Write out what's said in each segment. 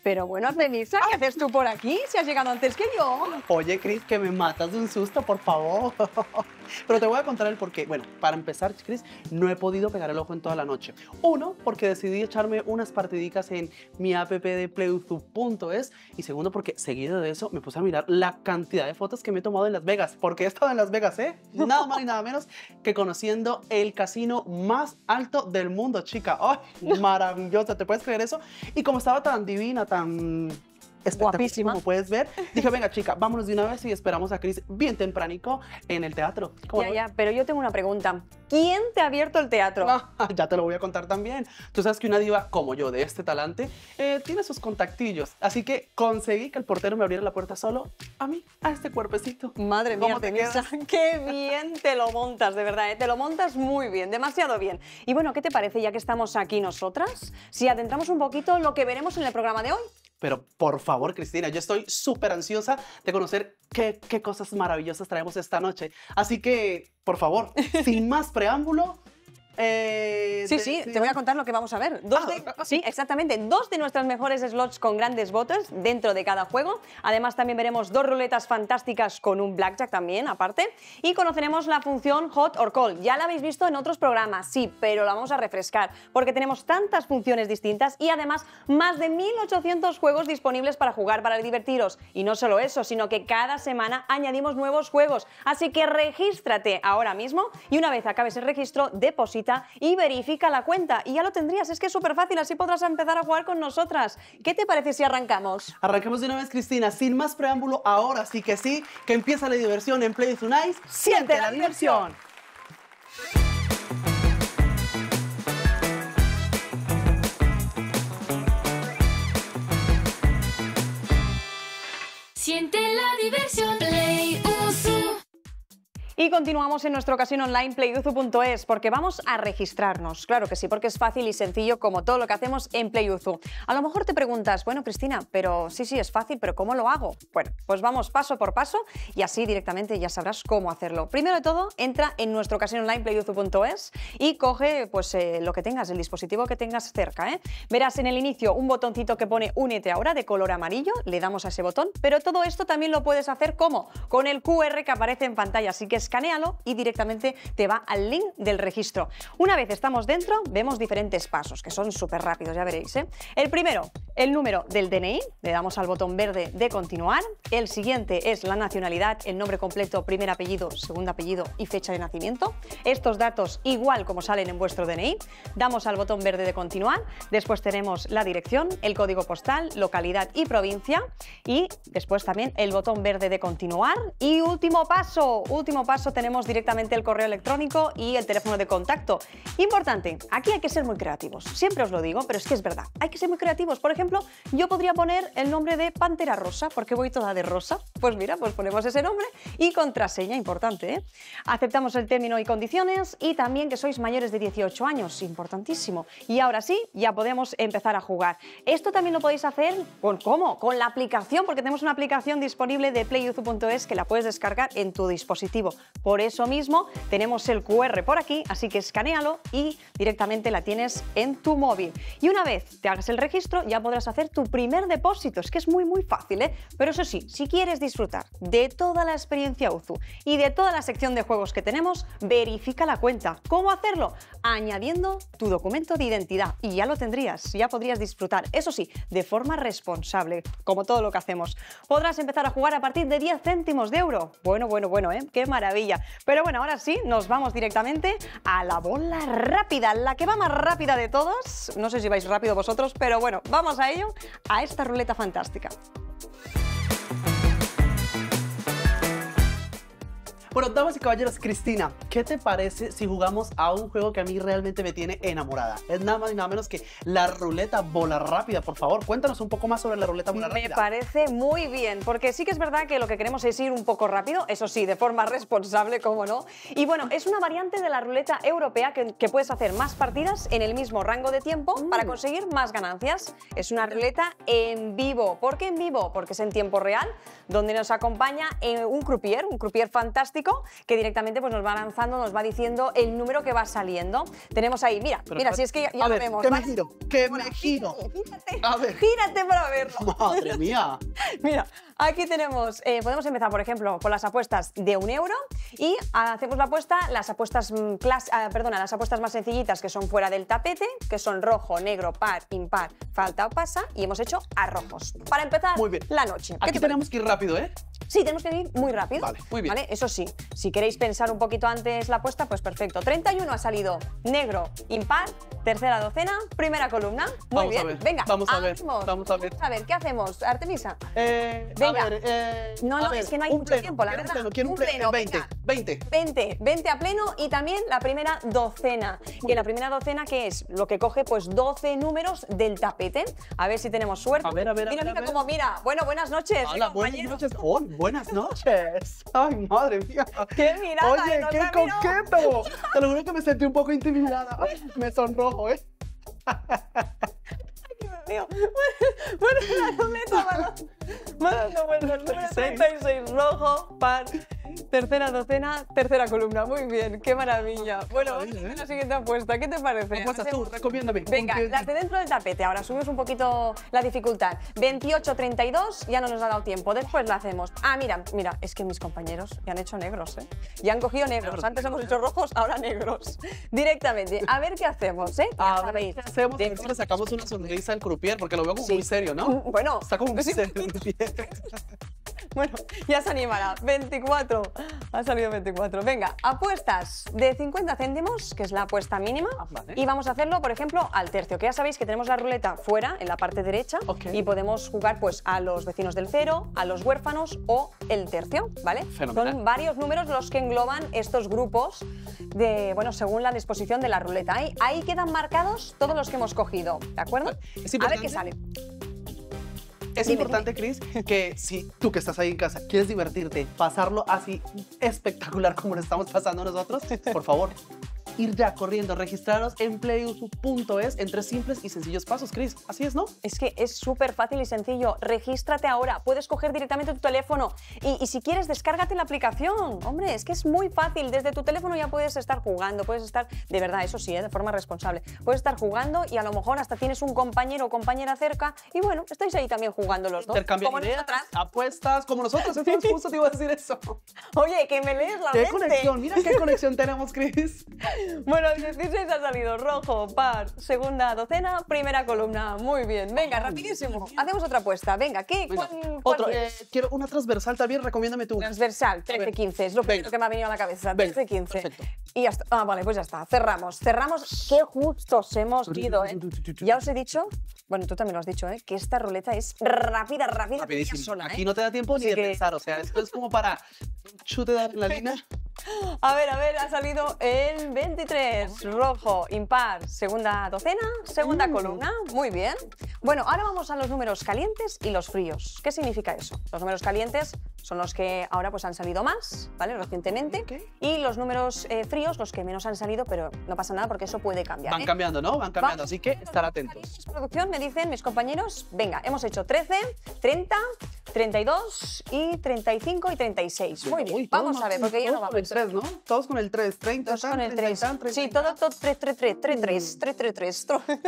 Pero bueno, Artemisa, ¿qué haces tú por aquí? Si has llegado antes que yo. Oye, Cris, que me matas de un susto, por favor. Pero te voy a contar el porqué. Bueno, para empezar, Cris, no he podido pegar el ojo en toda la noche. Uno, porque decidí echarme unas partidicas en mi app de playuzu.es. Y segundo, porque seguido de eso me puse a mirar la cantidad de fotos que me he tomado en Las Vegas. Porque he estado en Las Vegas, ¿eh? Nada más y nada menos que conociendo el casino más alto del mundo, chica. ¡Ay, maravillosa! ¿Te puedes creer eso? Y como estaba tan divina, tan guapísima, como puedes ver, dije, venga, chica, vámonos de una vez y esperamos a Cris bien tempranico en el teatro. Ya, pero yo tengo una pregunta. ¿Quién te ha abierto el teatro? Ya te lo voy a contar también. Tú sabes que una diva como yo, de este talante, tiene sus contactillos. Así que conseguí que el portero me abriera la puerta solo a mí, a este cuerpecito. Madre mía, Artemisa, qué bien te lo montas, de verdad, ¿eh? Te lo montas muy bien, demasiado bien. Y bueno, ¿qué te parece, ya que estamos aquí nosotras, si adentramos un poquito lo que veremos en el programa de hoy? Pero por favor, Cristina, yo estoy súper ansiosa de conocer qué cosas maravillosas traemos esta noche. Así que, por favor, sin más preámbulo... Sí, te voy a contar lo que vamos a ver. Sí, exactamente. 2 de nuestras mejores slots con grandes botes dentro de cada juego. Además, también veremos 2 ruletas fantásticas con un blackjack también, aparte. Y conoceremos la función Hot or Cold. Ya la habéis visto en otros programas, sí, pero la vamos a refrescar porque tenemos tantas funciones distintas y además más de 1800 juegos disponibles para jugar, para divertiros. Y no solo eso, sino que cada semana añadimos nuevos juegos. Así que regístrate ahora mismo y una vez acabes el registro, deposita y verifica la cuenta y ya lo tendrías. Es que es súper fácil, así podrás empezar a jugar con nosotras. ¿Qué te parece si arrancamos? Arranquemos de una vez, Cristina, sin más preámbulo. Ahora sí, que empieza la diversión en Play with Nice. ¡Siente la diversión! Siente la diversión, Playuzu. Y continuamos en nuestro casino online playuzu.es porque vamos a registrarnos. Claro que sí, porque es fácil y sencillo como todo lo que hacemos en Playuzu. A lo mejor te preguntas, bueno, Cristina, pero sí, es fácil, pero ¿cómo lo hago? Bueno, pues vamos paso por paso y así directamente ya sabrás cómo hacerlo. Primero de todo, entra en nuestro casino online playuzu.es y coge pues lo que tengas, el dispositivo que tengas cerca, ¿eh? Verás en el inicio un botoncito que pone Únete ahora de color amarillo, le damos a ese botón, pero todo esto también lo puedes hacer ¿cómo? Con el QR que aparece en pantalla, así que escanéalo y directamente te va al link del registro. Una vez estamos dentro, vemos diferentes pasos que son súper rápidos, ya veréis, ¿eh? El primero, el número del DNI, le damos al botón verde de continuar. El siguiente es la nacionalidad, el nombre completo, primer apellido, segundo apellido y fecha de nacimiento. Estos datos igual como salen en vuestro DNI. Damos al botón verde de continuar. Después tenemos la dirección, el código postal, localidad y provincia. Y después también el botón verde de continuar. Y último paso tenemos directamente el correo electrónico y el teléfono de contacto. Importante, aquí hay que ser muy creativos. Siempre os lo digo, pero es que es verdad. Hay que ser muy creativos. Por ejemplo, yo podría poner el nombre de Pantera Rosa, porque voy toda de rosa. Pues mira, pues ponemos ese nombre y contraseña, importante, ¿eh? Aceptamos el término y condiciones y también que sois mayores de 18 años, importantísimo. Y ahora sí, ya podemos empezar a jugar. Esto también lo podéis hacer ¿cómo? Con la aplicación, porque tenemos una aplicación disponible de playuzu.es que la puedes descargar en tu dispositivo. Por eso mismo tenemos el QR por aquí, así que escanéalo y directamente la tienes en tu móvil. Y una vez te hagas el registro ya podrás hacer tu primer depósito. Es que es muy fácil, ¿eh? Pero eso sí, si quieres disfrutar de toda la experiencia Uzu y de toda la sección de juegos que tenemos, verifica la cuenta. ¿Cómo hacerlo? Añadiendo tu documento de identidad y ya lo tendrías, ya podrías disfrutar. Eso sí, de forma responsable, como todo lo que hacemos. Podrás empezar a jugar a partir de 10 céntimos de euro. Bueno, ¿eh? ¡Qué maravilla! Pero bueno, ahora sí, nos vamos directamente a la bola rápida, la que va más rápida de todos. No sé si vais rápido vosotros, pero bueno, vamos a ello, a esta ruleta fantástica. Bueno, damas y caballeros, Cristina, ¿qué te parece si jugamos a un juego que a mí realmente me tiene enamorada? Es nada más y nada menos que la ruleta bola rápida. Por favor, cuéntanos un poco más sobre la ruleta bola rápida. Me parece muy bien, porque sí que es verdad que lo que queremos es ir un poco rápido, eso sí, de forma responsable, cómo no. Y bueno, es una variante de la ruleta europea que puedes hacer más partidas en el mismo rango de tiempo para conseguir más ganancias. Es una ruleta en vivo. ¿Por qué en vivo? Porque es en tiempo real, donde nos acompaña un croupier fantástico automático que directamente pues, nos va lanzando, nos va diciendo el número que va saliendo. Tenemos ahí, mira, Pero, mira, si es que ya a lo ver, vemos. que me ¿vale? giro, que Bueno, me giro. Gírate, A ver. gírate para verlo. Madre mía. Mira, aquí tenemos, podemos empezar, por ejemplo, con las apuestas de 1 euro y hacemos la apuesta, las apuestas, las apuestas más sencillitas que son fuera del tapete, que son rojo, negro, par, impar, falta o pasa, y hemos hecho a rojos. Para empezar Muy bien. la noche. ¿Qué Aquí te tenemos que ir rápido, ¿eh? Sí, tenemos que ir muy rápido. Vale, muy bien. ¿Vale? Eso sí, si queréis pensar un poquito antes la apuesta, pues perfecto. 31 ha salido negro, impar, tercera docena, primera columna. Muy Vamos bien. a ver, Venga, vamos a ver, abrimos. vamos a ver. A ver, ¿qué hacemos, Artemisa? Venga. A ver, no, es que no hay mucho tiempo, la verdad. Quiero un pleno, 20, venga. 20. 20 a pleno y también la primera docena. Y en la primera docena, ¿qué es? Lo que coge, pues 12 números del tapete. A ver si tenemos suerte. A ver, Mira, a mira ver. cómo mira. Bueno, buenas noches. Hola, buenas compañero. noches. Oh, buenas noches. Ay, madre mía. ¡Qué mirada! Oye, nos qué ha mirado. coqueto. Te lo juro que me sentí un poco intimidada. Ay, me sonrojo, ¿eh? Dios mío. Bueno, la ruleta, bueno, el número 36, rojo, par, tercera docena, tercera columna. Muy bien, qué maravilla. Bueno, vamos a la siguiente apuesta. ¿Qué te parece? Apuestas tú, recomiéndame. Venga, Porque- las de dentro del tapete. Ahora subimos un poquito la dificultad. 28, 32, ya no nos ha dado tiempo. Después la hacemos. Ah, mira, es que mis compañeros ya han hecho negros, ¿eh? Ya han cogido negros. Antes hemos hecho rojos, ahora negros. Directamente. A ver qué hacemos, ¿eh? Ya A ver sabéis. qué hacemos, a ver De- si le sacamos una sonrisa al croupier, porque lo veo como Sí. muy serio, ¿no? Bueno, Está como muy sí, serio el croupier. Bueno, ya se animará. 24. Ha salido 24. Venga, apuestas de 50 céntimos, que es la apuesta mínima. Vale. Y vamos a hacerlo, por ejemplo, al tercio, que ya sabéis que tenemos la ruleta fuera, en la parte derecha, Ok. y podemos jugar pues a los vecinos del cero, a los huérfanos o el tercio, ¿vale? Fenomenal. Son varios números los que engloban estos grupos de, bueno, según la disposición de la ruleta. Ahí quedan marcados todos los que hemos cogido, ¿de acuerdo? Es A ver importante- qué sale. Es Dime, importante, Cris, que si tú que estás ahí en casa quieres divertirte, pasarlo así espectacular como lo estamos pasando nosotros, por favor, ir ya corriendo, registraros en playusu.es en 3 simples y sencillos pasos, Cris. Así es, ¿no? Es que es súper fácil y sencillo. Regístrate ahora. Puedes coger directamente tu teléfono y si quieres, descárgate la aplicación. Hombre, es que es muy fácil. Desde tu teléfono ya puedes estar jugando, puedes estar, de verdad, eso sí, de forma responsable. Puedes estar jugando y a lo mejor hasta tienes un compañero o compañera cerca y bueno, estáis ahí también jugando los dos. Intercambiar Como ideas, nosotras. apuestas, como nosotros. Entonces, justo te iba a decir eso. Oye, que me lees la ¡Qué mente. conexión! Mira qué conexión tenemos, Cris. Bueno, 16 ha salido rojo, par, segunda docena, primera columna. Muy bien. Venga, rapidísimo. Hacemos otra apuesta. Venga, ¿qué? Venga, ¿Cuál otro. quieres? Quiero una transversal también, recomiéndame tú. Transversal, 13-15, es lo primero Venga. que me ha venido a la cabeza, Venga, 13-15. perfecto. Y ya está. Ah, vale, pues ya está, cerramos. Qué justos hemos ido, ¿eh? Ya os he dicho, bueno, tú también lo has dicho, ¿eh? Que esta ruleta es rápida, Rapidísimo. ya sola, ¿eh? Aquí no te da tiempo ni Así de que- pensar, o sea, esto es como para un chute de adrenalina. A ver, ha salido el 23, rojo, impar, segunda docena, segunda columna. Muy bien. Bueno, ahora vamos a los números calientes y los fríos. ¿Qué significa eso? Los números calientes son los que ahora pues han salido más, ¿vale? Recientemente. Ok. Y los números fríos, los que menos han salido, pero no pasa nada porque eso puede cambiar. Van ¿eh? cambiando, ¿no? Van cambiando, Vamos. así que estar atentos. Calientes, producción, me dicen mis compañeros, venga, hemos hecho 13, 30, 32 y 35 y 36. Muy bien, Uy, vamos todos a ver, porque ya no todos con el vamos. 3, ¿no? Todos con el 3, 30, Todos con el 3. 30, Sí, todo 3, 3, 3, 3, 3, 3, 3, 3.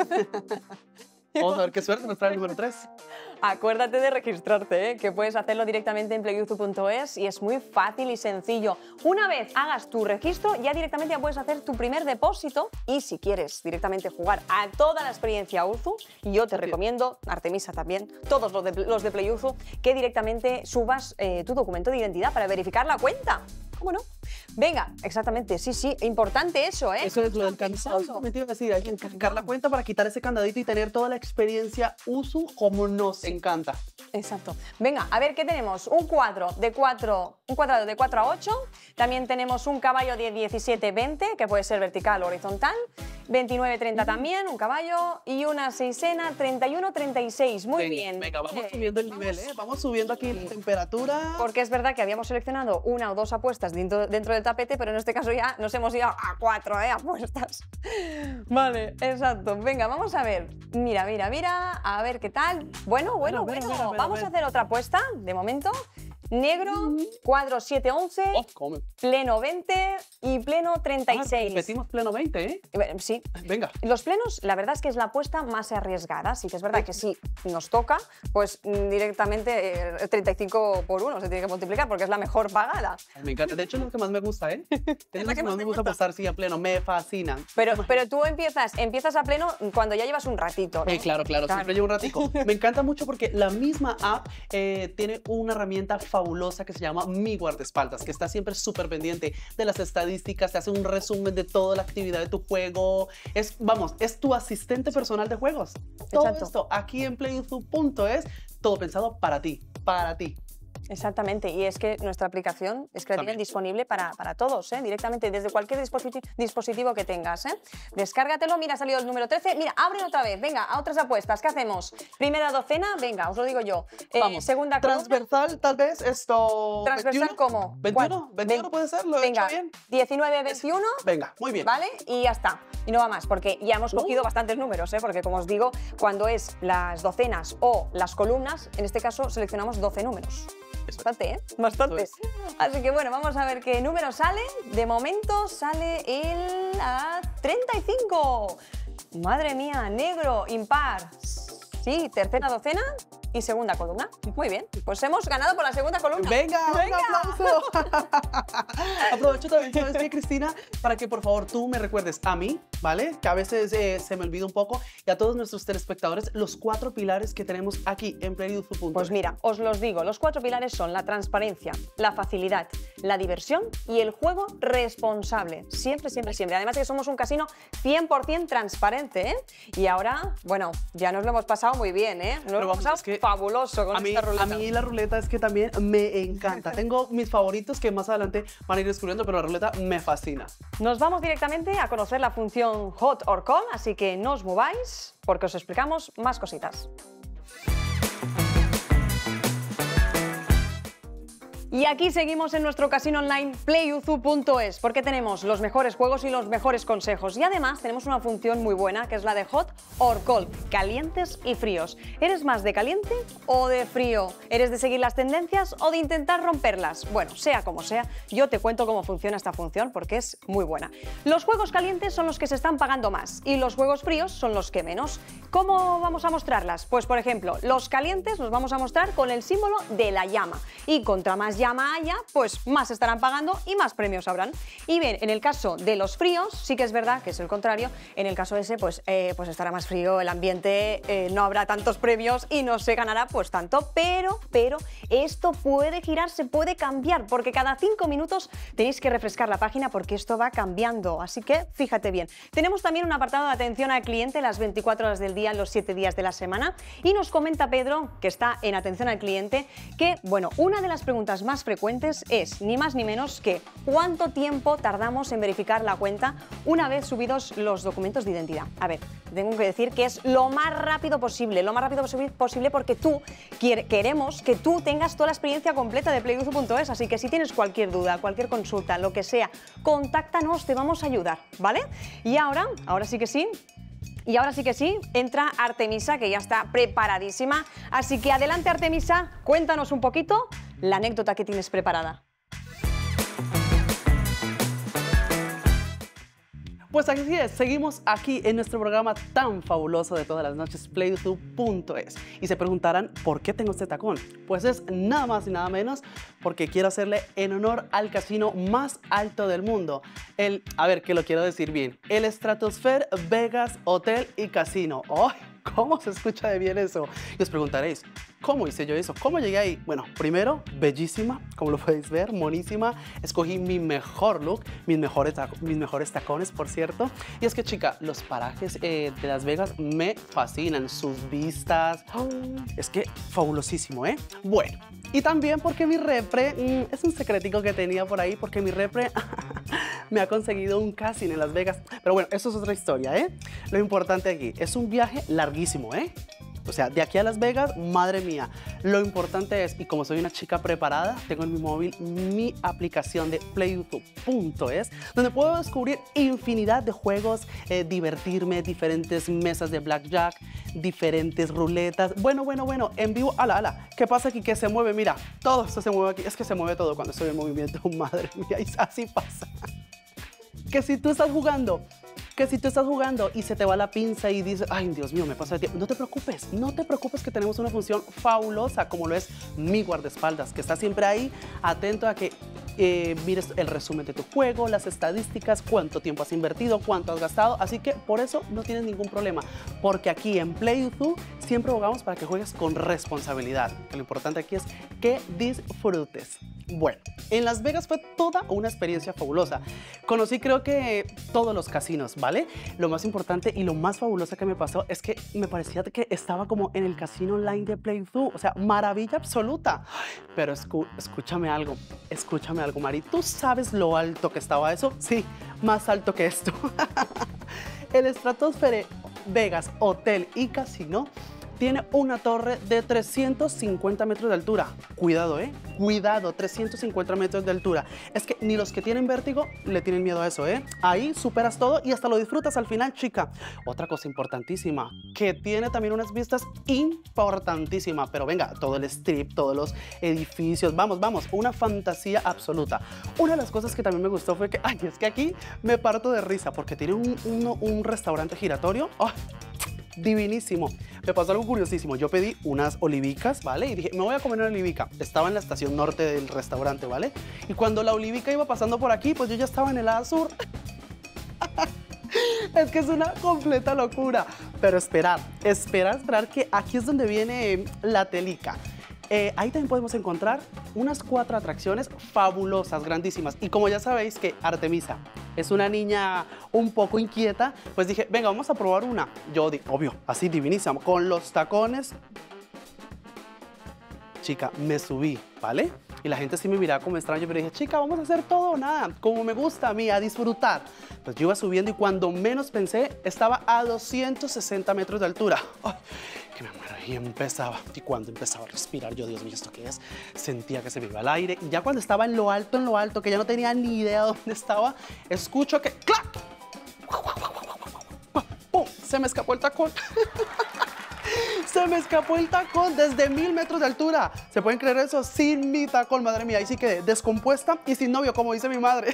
Vamos a ver qué suerte nos trae el número 3. Acuérdate de registrarte, ¿eh? Que puedes hacerlo directamente en playuzu.es y es muy fácil y sencillo. Una vez hagas tu registro, ya directamente ya puedes hacer tu primer depósito y si quieres directamente jugar a toda la experiencia Uzu, yo te recomiendo, Artemisa también, todos los de Playuzu, que directamente subas tu documento de identidad para verificar la cuenta. ¿Cómo no? Venga, exactamente, sí, importante eso, ¿eh? Eso es lo del candado. Me te iba a decir, hay que cargar la cuenta para quitar ese candadito y tener toda la experiencia Uzu como nos encanta. Exacto. Venga, a ver qué tenemos. Un cuadrado de 4 a 8. También tenemos un caballo de 17-20, que puede ser vertical o horizontal. 29-30 también, un caballo. Y una seisena 31-36. Muy bien. Venga, vamos subiendo el nivel, ¿eh? Vamos subiendo aquí la temperatura. Porque es verdad que habíamos seleccionado una o dos apuestas dentro del tapete, pero en este caso ya nos hemos ido a 4 apuestas. Vale, exacto. Venga, vamos a ver. Mira, a ver qué tal. Bueno. A ver, Vamos a hacer otra apuesta, de momento. negro, cuadro 711, Oh, come. pleno 20 y pleno 36. Repetimos pleno 20, ¿eh? Sí. Venga. Los plenos, la verdad es que es la apuesta más arriesgada. Sí que es verdad que si nos toca, pues directamente 35 por 1 se tiene que multiplicar porque es la mejor pagada. Ay, me encanta. De hecho, es lo que más me gusta, ¿eh? Es lo que más me gusta gusta. apostar, sí, a pleno. Me fascina. Pero tú empiezas a pleno cuando ya llevas un ratito, ¿no? Claro, siempre llevo un ratico. Me encanta mucho porque la misma app tiene una herramienta fabulosa que se llama Mi Guardaespaldas, que está siempre súper pendiente de las estadísticas, te hace un resumen de toda la actividad de tu juego. Es tu asistente personal de juegos. Todo Exacto. esto aquí en playuzu.es, todo pensado para ti, para ti. Exactamente, y es que nuestra aplicación es que la tienen disponible para todos, directamente desde cualquier dispositivo que tengas. Descárgatelo, mira, ha salido el número 13, mira, abre otra vez, venga, a otras apuestas, ¿qué hacemos? Primera docena, venga, os lo digo yo. Vamos, segunda columna. transversal, tal vez, esto... ¿Transversal 21? cómo? ¿21? ¿21 puede ser? ¿Lo he Venga, hecho bien? 19, 21. Venga, muy bien. ¿Vale? Y ya está. Y no va más, porque ya hemos cogido bastantes números, porque como os digo, cuando es las docenas o las columnas, en este caso seleccionamos 12 números. Bastante, ¿eh? Bastante. Eso Así que bueno, vamos a ver qué número sale. De momento sale el 35. Madre mía, negro, impar. Sí, tercera docena y segunda columna. Muy bien, pues hemos ganado por la segunda columna. ¡Venga! ¡Venga! ¡Un aplauso! Aprovecho también, ¿sabes qué, Cristina? Para que por favor tú me recuerdes a mí, ¿vale? Que a veces se me olvida un poco, y a todos nuestros telespectadores, los 4 pilares que tenemos aquí en playuzu.es. Pues mira, os los digo, los 4 pilares son la transparencia, la facilidad, la diversión y el juego responsable. Siempre, siempre, siempre. Además de que somos un casino 100% transparente, ¿eh? Y ahora, bueno, ya nos lo hemos pasado muy bien, ¿eh? Nos lo hemos pasado fabuloso con esta ruleta. A mí la ruleta es que también me encanta. Tengo mis favoritos que más adelante van a ir descubriendo, pero la ruleta me fascina. Nos vamos directamente a conocer la función Hot or Cold, así que no os mováis porque os explicamos más cositas. Y aquí seguimos en nuestro casino online playuzu.es porque tenemos los mejores juegos y los mejores consejos. Y además tenemos una función muy buena que es la de Hot or Cold, calientes y fríos. ¿Eres más de caliente o de frío? ¿Eres de seguir las tendencias o de intentar romperlas? Bueno, sea como sea, yo te cuento cómo funciona esta función porque es muy buena. Los juegos calientes son los que se están pagando más y los juegos fríos son los que menos. ¿Cómo vamos a mostrarlas? Pues por ejemplo, los calientes los vamos a mostrar con el símbolo de la llama y contra más llama haya, pues más estarán pagando y más premios habrán. Y bien, en el caso de los fríos, sí que es verdad que es el contrario. En el caso ese, pues estará más frío el ambiente, no habrá tantos premios y no se ganará pues tanto. Pero esto puede girar, se puede cambiar, porque cada 5 minutos tenéis que refrescar la página porque esto va cambiando. Así que fíjate bien. Tenemos también un apartado de atención al cliente las 24 horas del día, los 7 días de la semana. Y nos comenta Pedro, que está en atención al cliente, que, bueno, una de las preguntas más frecuentes es ni más ni menos que ¿cuánto tiempo tardamos en verificar la cuenta una vez subidos los documentos de identidad? A ver, tengo que decir que es lo más rápido posible porque queremos que tú tengas toda la experiencia completa de playuzu.es, así que si tienes cualquier duda, cualquier consulta, lo que sea, contáctanos, te vamos a ayudar, ¿vale? Y ahora sí que sí. Y ahora sí que sí, entra Artemisa, que ya está preparadísima. Así que adelante, Artemisa, cuéntanos un poquito la anécdota que tienes preparada. Pues así es, seguimos aquí en nuestro programa tan fabuloso de todas las noches, playuzu.es. Y se preguntarán, ¿por qué tengo este tacón? Pues es nada más y nada menos porque quiero hacerle en honor al casino más alto del mundo. A ver, que lo quiero decir bien, el Stratosphere Vegas Hotel y Casino. ¡Oh! ¿Cómo se escucha de bien eso? Y os preguntaréis, ¿cómo hice yo eso? ¿Cómo llegué ahí? Bueno, primero, bellísima, como lo podéis ver, monísima. Escogí mi mejor look, mis mejores tacones, por cierto. Y es que, chica, los parajes de Las Vegas me fascinan, sus vistas. Es que fabulosísimo, ¿eh? Bueno, y también porque mi repre, es un secretico que tenía por ahí, porque mi repre me ha conseguido un casino en Las Vegas. Pero bueno, eso es otra historia, ¿eh? Lo importante aquí, es un viaje larguísimo, ¿eh? O sea, de aquí a Las Vegas, madre mía. Lo importante es, y como soy una chica preparada, tengo en mi móvil mi aplicación de playuzu.es, donde puedo descubrir infinidad de juegos, divertirme, diferentes mesas de blackjack, diferentes ruletas. Bueno, en vivo, ala, ¿qué pasa aquí? Que se mueve, mira, todo esto se mueve aquí. Es que se mueve todo cuando estoy en movimiento, madre mía, y así pasa. Que si tú estás jugando y se te va la pinza y dices, ay, Dios mío, me pasa de tiempo. No te preocupes que tenemos una función fabulosa como lo es mi guardaespaldas, que está siempre ahí, atento a que mires el resumen de tu juego, las estadísticas, cuánto tiempo has invertido, cuánto has gastado. Así que por eso no tienes ningún problema, porque aquí en PlayUzu siempre abogamos para que juegues con responsabilidad. Lo importante aquí es que disfrutes. Bueno, en Las Vegas fue toda una experiencia fabulosa. Conocí creo que todos los casinos, ¿vale? Lo más importante y lo más fabuloso que me pasó es que me parecía que estaba como en el casino online de PlayUzu, o sea, maravilla absoluta. Pero escúchame algo, Mari, ¿tú sabes lo alto que estaba eso? Sí, más alto que esto. El Stratosphere Vegas Hotel y Casino tiene una torre de 350 metros de altura. Cuidado, Cuidado, 350 metros de altura. Es que ni los que tienen vértigo le tienen miedo a eso, Ahí superas todo y hasta lo disfrutas al final, chica. Otra cosa importantísima, que tiene también unas vistas importantísimas. Pero venga, todo el strip, todos los edificios, vamos, una fantasía absoluta. Una de las cosas que también me gustó fue que, es que aquí me parto de risa porque tiene un restaurante giratorio. ¡Oh! Divinísimo. Me pasó algo curiosísimo. Yo pedí unas olivicas, ¿vale? Y dije, me voy a comer una olivica. Estaba en la estación norte del restaurante, ¿vale? Y cuando la olivica iba pasando por aquí, pues yo ya estaba en el lado sur. Es que es una completa locura. Pero esperar que aquí es donde viene la telica. Ahí también podemos encontrar unas 4 atracciones fabulosas, grandísimas. Y como ya sabéis que Artemisa es una niña un poco inquieta, pues dije, venga, vamos a probar una. Yo, obvio, así divinísimo, con los tacones. Chica, me subí, ¿vale? Y la gente sí me miraba como extraño, pero dije, chica, vamos a hacer todo o nada, como me gusta a mí, a disfrutar. Pues yo iba subiendo y cuando menos pensé, estaba a 260 metros de altura. ¡Ay, que me muero! Y empezaba, y cuando empezaba a respirar, yo, Dios mío, ¿esto qué es? Sentía que se me iba al aire. Y ya cuando estaba en lo alto, que ya no tenía ni idea de dónde estaba, escucho que ¡clac! ¡Pum! Se me escapó el tacón. Se me escapó el tacón desde 1000 metros de altura. ¿Se pueden creer eso? Sin mi tacón, madre mía. Ahí sí quedé descompuesta y sin novio, como dice mi madre.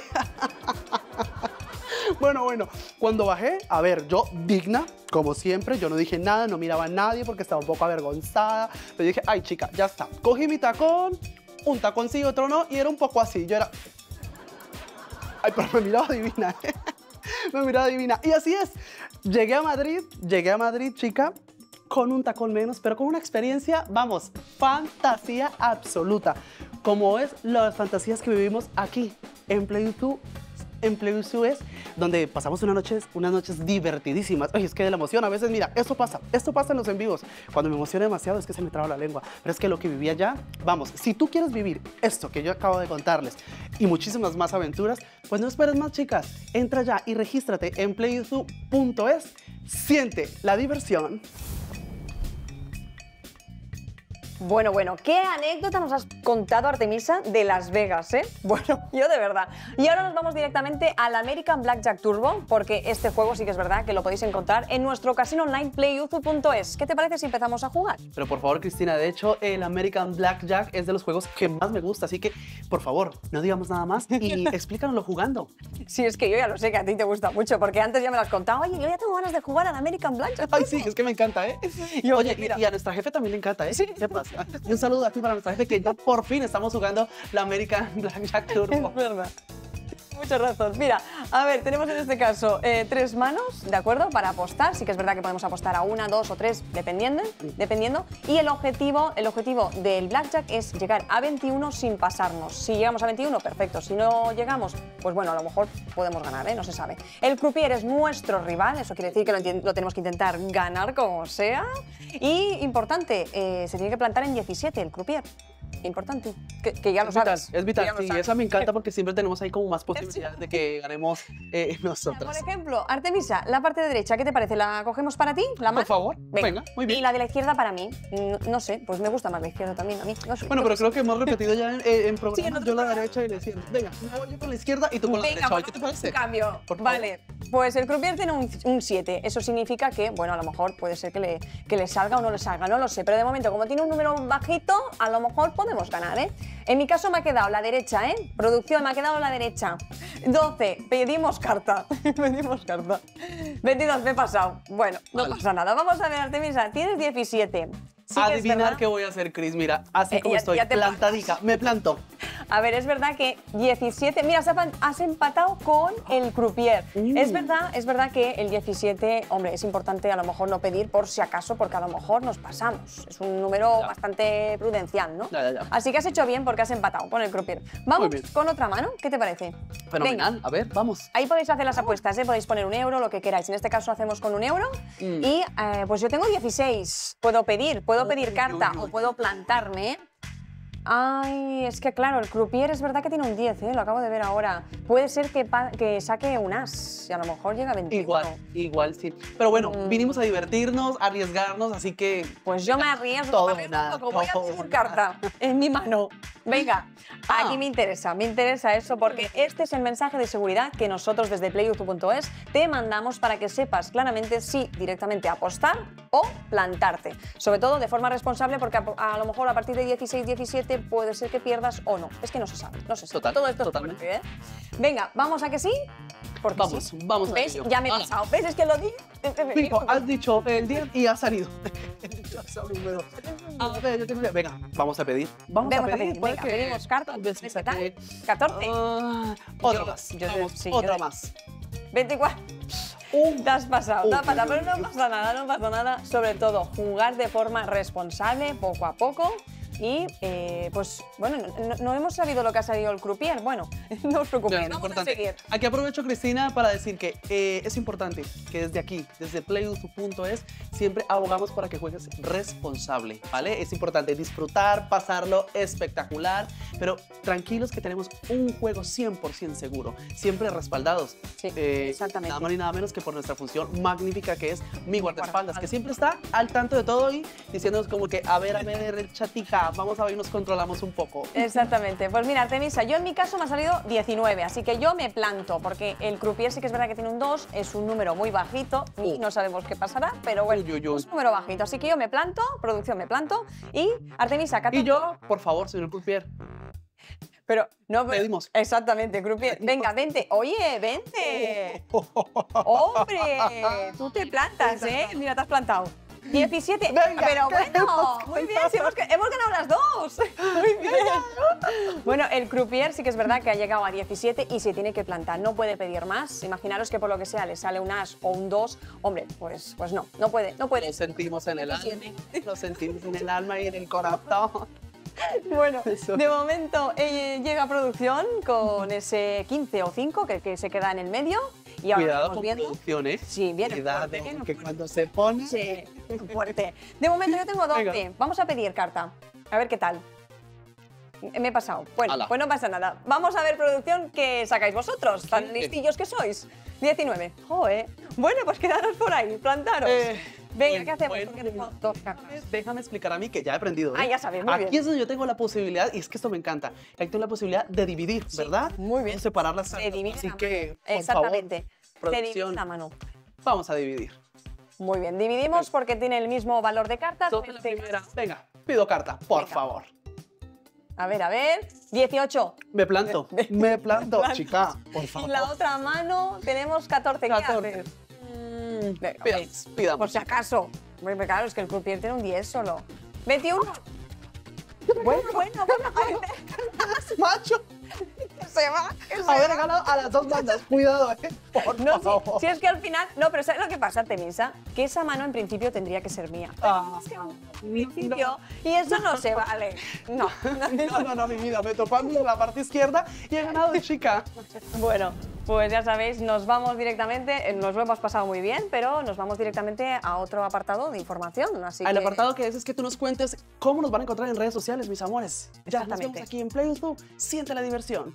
Bueno, cuando bajé, a ver, yo digna, como siempre, yo no dije nada, no miraba a nadie porque estaba un poco avergonzada. Pero dije, ay, chica, ya está. Cogí mi tacón, un tacón sí, otro no, y era un poco así. Yo era... Ay, pero me miraba divina, Me miraba divina. Y así es. Llegué a Madrid, chica, con un tacón menos, pero con una experiencia, vamos, fantasía absoluta. Como es las fantasías que vivimos aquí en PlayUzu. En PlayUzu es donde pasamos unas noches divertidísimas. Oye, es que de la emoción, a veces, mira, esto pasa en los en vivos. Cuando me emociono demasiado es que se me traba la lengua. Pero es que lo que vivía allá, vamos, si tú quieres vivir esto que yo acabo de contarles y muchísimas más aventuras, pues no esperes más, chicas. Entra ya y regístrate en playuzu.es. Siente la diversión. Bueno, ¿qué anécdota nos has contado, Artemisa, de Las Vegas, Bueno, yo de verdad. Y ahora nos vamos directamente al American Blackjack Turbo, porque este juego sí que es verdad que lo podéis encontrar en nuestro casino online playuzu.es. ¿Qué te parece si empezamos a jugar? Pero por favor, Cristina, de hecho, el American Blackjack es de los juegos que más me gusta, así que, por favor, no digamos nada más y explícanoslo jugando. Sí, es que yo ya lo sé que a ti te gusta mucho, porque antes ya me lo has contado. Oye, yo ya tengo ganas de jugar al American Blackjack. Ay, sí, es que me encanta, Y oye, y a nuestra jefe también le encanta, Sí. ¿Qué pasa? Y un saludo aquí para nuestra jefe, que ya por fin estamos jugando la American Blackjack Turbo. Es verdad. Muchas razón. Mira, a ver, tenemos en este caso 3 manos, ¿de acuerdo? Para apostar. Sí que es verdad que podemos apostar a 1, 2 o 3, dependiendo. Y el objetivo del blackjack es llegar a 21 sin pasarnos. Si llegamos a 21, perfecto. Si no llegamos, pues bueno, a lo mejor podemos ganar, no se sabe. El croupier es nuestro rival, eso quiere decir que lo tenemos que intentar ganar como sea. Y, importante, se tiene que plantar en 17 el croupier. importante, que ya lo Es vital, sabes. es vital. que ya lo Sí, sabes. esa me encanta porque siempre tenemos ahí como más posibilidades de que ganemos Por nosotros. ejemplo, Artemisa, la parte derecha, ¿qué te parece? ¿La cogemos para ti? ¿La Por mano? favor, venga, muy Y bien. la de la izquierda para mí, no sé, pues me gusta más la izquierda también a mí. No sé, Bueno, yo pero qué creo que hemos repetido ya en en programas, otro yo la programa. derecha y la izquierda. Venga, me voy yo con la izquierda y tú con la Venga, derecha. pues ¿Qué te parece? cambio. Por favor. Vale, pues el croupier tiene un 7. Eso significa que, bueno, a lo mejor puede ser que le salga o no le salga, no lo sé. Pero de momento, como tiene un número bajito, a lo mejor podemos ganar, ¿eh? En mi caso me ha quedado la derecha, ¿eh? Producción, me ha quedado la derecha. 12, pedimos carta. Pedimos carta. 22, me he pasado. Bueno, no Vale. pasa nada. Vamos a ver, Artemisa, tienes 17. Sí que es Adivinar verdad. qué voy a hacer, Cris. Mira, así como ya- estoy, ya te plantadica. Me planto. A ver, es verdad que 17. Mira, has empatado con el croupier. Es verdad que el 17, hombre, es importante a lo mejor no pedir por si acaso, porque a lo mejor nos pasamos. Es un número Ya. bastante prudencial, ¿no? Ya. Así que has hecho bien porque has empatado con el croupier. Vamos Muy bien. con otra mano, ¿qué te parece? Fenomenal. Venga. A ver, vamos. Ahí podéis hacer las apuestas, ¿eh? Podéis poner 1 euro, lo que queráis. En este caso hacemos con 1 euro. Y pues yo tengo 16. Puedo pedir carta uy, o uy. puedo plantarme. ¿Eh? Ay, es que claro, el croupier es verdad que tiene un 10, ¿eh? Lo acabo de ver ahora. Puede ser que saque un as y a lo mejor llega a 21. Igual sí. Pero bueno, vinimos a divertirnos, a arriesgarnos, así que Pues yo me arriesgo. Todo me o arriesgo nada, un poco. Voy a todo pedir o carta en mi mano. Venga, Ah. aquí me interesa eso porque este es el mensaje de seguridad que nosotros desde playyouzu.es te mandamos para que sepas claramente si directamente apostar o plantarte. Sobre todo de forma responsable porque a lo mejor a partir de 16, 17 puede ser que pierdas o no. Es que no se sabe, no se sabe. Total, Todo esto totalmente. es fuerte, ¿eh? Venga, ¿vamos a que sí? Porque Vamos, sí. vamos a ¿Ves? ello. Ya me he Hala. pasado. ¿Ves? Es que lo di. Fijo, has dicho el 10 y ha salido. A ver, yo tengo que- Venga, vamos a pedir. Vamos a pedir. puede Venga, que- pedimos carta. Tal vez ¿Qué me tal? saque- 14. Otra Yo- más. yo- Vamos, sí, otra yo- más. 24. Te has pasado, te has pasado, pero no pasa nada, no pasa nada. Sobre todo, jugar de forma responsable, poco a poco. Y, pues, bueno, no hemos sabido lo que ha salido el croupier. Bueno, no os preocupéis, Claro, vamos a importante. seguir. Aquí aprovecho, Cristina, para decir que es importante que desde aquí, desde playyouzu.es, siempre abogamos para que juegues responsable, ¿vale? Es importante disfrutar, pasarlo espectacular, pero tranquilos que tenemos un juego 100% seguro, siempre respaldados. Sí, exactamente. Nada más ni nada menos que por nuestra función magnífica que es Mi Guardaespaldas, que siempre está al tanto de todo y diciéndonos como que, a ver, chatica, vamos a ver y nos controlamos un poco. Exactamente. Pues mira, Artemisa, yo en mi caso me ha salido 19, así que yo me planto, porque el croupier sí que es verdad que tiene un 2, es un número muy bajito y no sabemos qué pasará, pero bueno, Uy, uy, uy. es un número bajito. Así que yo me planto, producción me planto y Artemisa, 14. Y yo, por favor, señor Croupier, Pero no pedimos. Exactamente, croupier. Venga, vente. Oye, vente. Hombre, tú te plantas, ¿eh? Mira, te has plantado. 17. Venga, pero ¿qué bueno, hemos muy bien, sí, hemos ganado las dos. Muy bien. Bueno, el croupier sí que es verdad que ha llegado a 17 y se tiene que plantar. No puede pedir más. Imaginaros que por lo que sea le sale un as o un 2. Hombre, pues no puede. Lo sentimos en el alma, lo sentimos en el alma y en el corazón. Bueno, Eso. de momento llega a producción con ese 15 o 5 que se queda en el medio. Y ahora Cuidado estamos con viendo. producción, ¿eh? Sí, viene Cuidado, fuerte, viene que fuerte. cuando se pone... Sí, fuerte. De momento yo tengo 12. Venga. Vamos a pedir carta. A ver qué tal. Me he pasado. Bueno, Ala. pues no pasa nada. Vamos a ver producción que sacáis vosotros, tan listillos que sois. 19. Joder. Bueno, pues quedaros por ahí, plantaros. Venga, ¿qué hacemos? bueno, Porque tengo dos cartas. Déjame explicar a mí que ya he aprendido. ¿eh? Ah, ya sabes, muy Aquí bien. es donde yo tengo la posibilidad, y es que esto me encanta, aquí tengo la posibilidad de dividir, ¿verdad? muy bien. Separar las Se cartas. divide Así la que, mano. por Exactamente. favor, Se divide producción, la mano. vamos a dividir. Muy bien, dividimos porque tiene el mismo valor de cartas. Entonces, En la este primera, caso- venga, pido carta, por Venga. favor. A ver. 18. Me planto, me planto, plantas. chica, por Y favor. la otra mano tenemos 14. ¿Qué 14. haces? Venga, Pidamos, pidamos. por si acaso. Hombre, claro, es que el croupier tiene un 10 solo. 21. Bueno. Macho, Se va. haber ganado a las dos bandas, cuidado, por No, favor. si es que al final. No, pero ¿sabes lo que pasa, Artemisa? Que esa mano en principio tendría que ser mía. Ah, En principio, y eso no se vale. No. no, mi vida, me topó a mí en la parte izquierda y he ganado, chica. Bueno, Pues ya sabéis, nos vamos directamente, nos lo hemos pasado muy bien, pero nos vamos directamente a otro apartado de información. Así Al que... apartado que es que tú nos cuentes cómo nos van a encontrar en redes sociales, mis amores. Ya, nos Exactamente. vemos aquí en Play YouTube. Siente la diversión.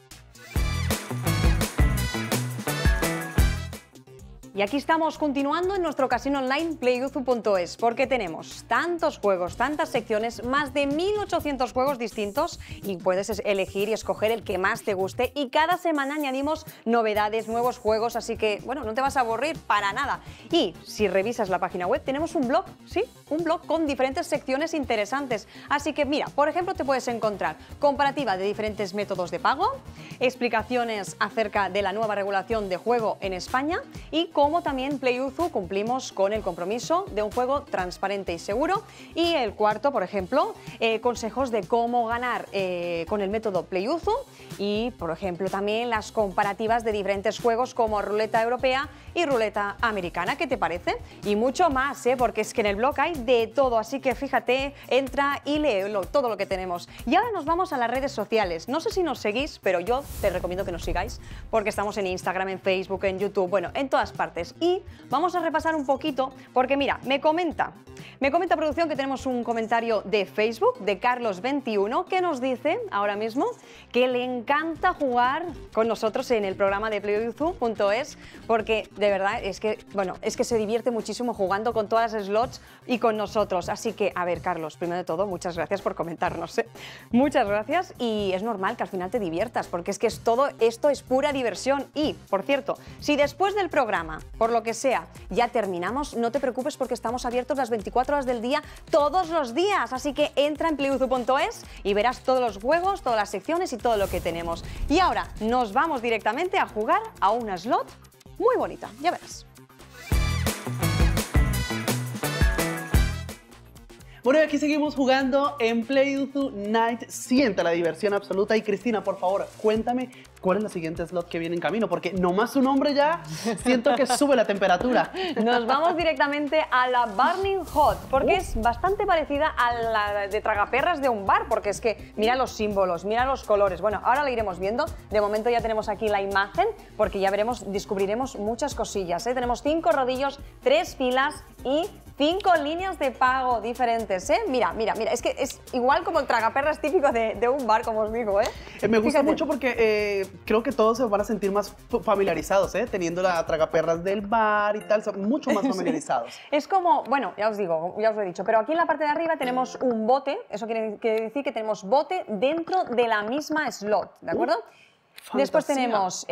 Y aquí estamos continuando en nuestro casino online playuzu.es porque tenemos tantos juegos, tantas secciones, más de 1800 juegos distintos y puedes elegir y escoger el que más te guste y cada semana añadimos novedades, nuevos juegos, así que bueno, no te vas a aburrir para nada. Y si revisas la página web tenemos un blog, sí, un blog con diferentes secciones interesantes, así que mira, por ejemplo te puedes encontrar comparativa de diferentes métodos de pago, explicaciones acerca de la nueva regulación de juego en España y cómo también PlayUzu cumplimos con el compromiso de un juego transparente y seguro. Y el cuarto, por ejemplo, consejos de cómo ganar con el método PlayUzu y, por ejemplo, también las comparativas de diferentes juegos como ruleta europea y ruleta americana. ¿Qué te parece? Y mucho más, porque es que en el blog hay de todo, así que fíjate, entra y lee todo lo que tenemos. Y ahora nos vamos a las redes sociales. No sé si nos seguís, pero yo te recomiendo que nos sigáis porque estamos en Instagram, en Facebook, en YouTube, bueno, en todas partes. Y vamos a repasar un poquito porque mira, me comenta producción que tenemos un comentario de Facebook de Carlos21 que nos dice ahora mismo que le encanta jugar con nosotros en el programa de playuzu.es porque de verdad es que, bueno, es que se divierte muchísimo jugando con todas las slots y con nosotros. Así que, a ver, Carlos, primero de todo, muchas gracias por comentarnos, ¿eh? Muchas gracias y es normal que al final te diviertas porque es que todo esto es pura diversión. Y, por cierto, si después del programa, por lo que sea, ya terminamos, no te preocupes porque estamos abiertos las 24 horas del día, todos los días. Así que entra en playuzu.es y verás todos los juegos, todas las secciones y todo lo que tenemos. Y ahora nos vamos directamente a jugar a una slot muy bonita, ya verás. Bueno, y aquí seguimos jugando en PlayUzu Night. Siente la diversión absoluta. Y Cristina, por favor, cuéntame cuál es la siguiente slot que viene en camino, porque nomás su nombre ya siento que sube la temperatura. Nos vamos directamente a la Burning Hot, porque es bastante parecida a la de tragaperras de un bar, porque es que mira los símbolos, mira los colores. Bueno, ahora lo iremos viendo. De momento ya tenemos aquí la imagen, porque ya veremos, descubriremos muchas cosillas, ¿eh? Tenemos 5 rodillos, 3 filas y 5 líneas de pago diferentes, ¿eh? Mira, mira, mira, es que es igual como el tragaperras típico de un bar, como os digo, ¿eh? Me gusta Fíjate. mucho porque creo que todos se van a sentir más familiarizados, ¿eh? Teniendo la tragaperras del bar y tal, son mucho más familiarizados. Es como, bueno, ya os digo, ya os lo he dicho, pero aquí en la parte de arriba tenemos un bote, eso quiere decir que tenemos bote dentro de la misma slot, ¿de acuerdo? Después Fantasía. tenemos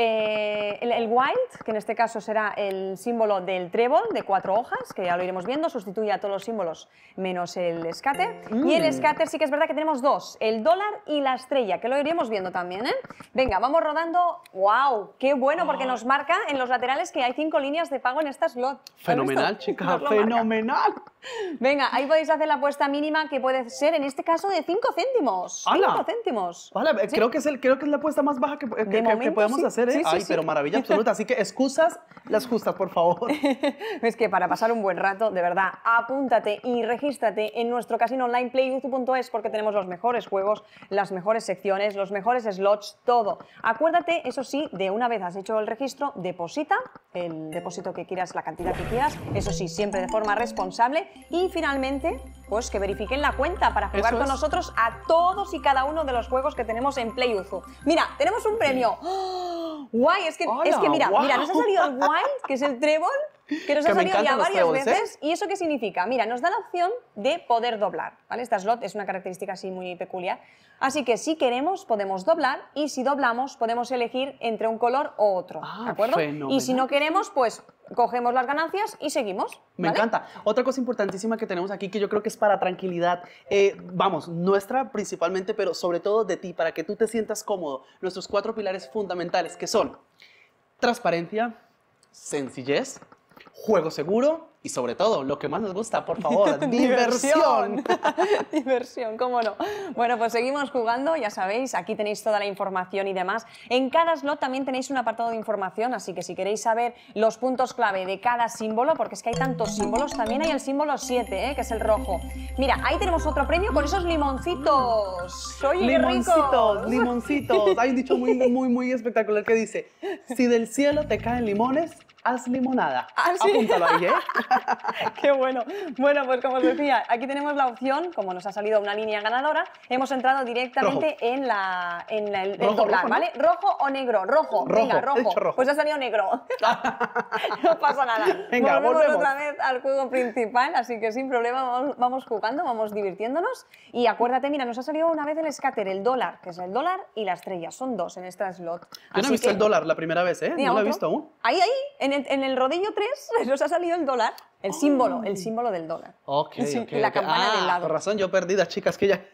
el wild, que en este caso será el símbolo del trébol de 4 hojas, que ya lo iremos viendo, sustituye a todos los símbolos menos el scatter. Y el scatter sí que es verdad que tenemos 2, el dólar y la estrella, que lo iremos viendo también, ¿eh? Venga, vamos rodando. ¡Wow! ¡Qué bueno! Porque nos marca en los laterales que hay 5 líneas de pago en esta slot. ¿Has Fenomenal, visto? chica, Nos lo marca. fenomenal. Venga, ahí podéis hacer la apuesta mínima que puede ser en este caso de 5 céntimos. ¡Hala! 5 céntimos. Vale, Sí. creo que es la apuesta más baja que momento, podemos sí. hacer, ¿eh? Sí, sí, Ay, sí. pero maravilla absoluta. Así que excusas, las justas, por favor. Es que para pasar un buen rato, de verdad, apúntate y regístrate en nuestro casino online playuzu.es porque tenemos los mejores juegos, las mejores secciones, los mejores slots, todo. Acuérdate, eso sí, de una vez has hecho el registro, deposita el depósito que quieras, la cantidad que quieras, eso sí, siempre de forma responsable y finalmente, pues que verifiquen la cuenta para jugar Eso con es. nosotros a todos y cada uno de los juegos que tenemos en PlayUzu. Mira, tenemos un premio. ¡Oh! Guay, es que Hola, mira, guau. mira, nos ha salido el wild, que es el trébol, que nos Que ha me salido ya encantan los varias tréboles, ¿eh? veces. ¿Y eso qué significa? Mira, nos da la opción de poder doblar, ¿vale? Esta slot es una característica así muy peculiar. Así que si queremos, podemos doblar y si doblamos, podemos elegir entre un color o otro, Ah, ¿de acuerdo? fenomenal. Y si no queremos, pues cogemos las ganancias y seguimos. Me ¿vale? encanta. Otra cosa importantísima que tenemos aquí, que yo creo que es para tranquilidad, vamos, nuestra principalmente, pero sobre todo de ti, para que tú te sientas cómodo. Nuestros 4 pilares fundamentales, que son transparencia, sencillez, juego seguro y sobre todo, lo que más nos gusta, por favor, diversión. Diversión, cómo no. Bueno, pues seguimos jugando, ya sabéis, aquí tenéis toda la información y demás. En cada slot también tenéis un apartado de información, así que si queréis saber los puntos clave de cada símbolo, porque es que hay tantos símbolos, también hay el símbolo 7, que es el rojo. Mira, ahí tenemos otro premio con esos limoncitos. ¡Oye, qué ricos! Limoncitos. Hay un dicho muy espectacular que dice, si del cielo te caen limones, haz limonada. ¿Ah, sí? Apúntalo ahí, ¿eh? ¡Qué bueno! Bueno, pues como os decía, aquí tenemos la opción, como nos ha salido una línea ganadora, hemos entrado directamente en el doblar, rojo, ¿vale? ¿Rojo o negro? Rojo. Venga, He dicho rojo. Pues ha salido negro. No pasa nada. Venga, volvemos otra vez al juego principal, así que sin problema vamos jugando, vamos divirtiéndonos. Y acuérdate, mira, nos ha salido una vez el scatter, el dólar, que es el dólar y la estrella. Son dos en esta slot. Yo no he visto el dólar la primera vez, ¿eh? Mira, No lo he otro. visto aún. Ahí, en el rodillo 3 nos ha salido el dólar, el símbolo del dólar. Ok, Sí, ok. la campana del lado. Por razón, yo perdida, chicas, que ya...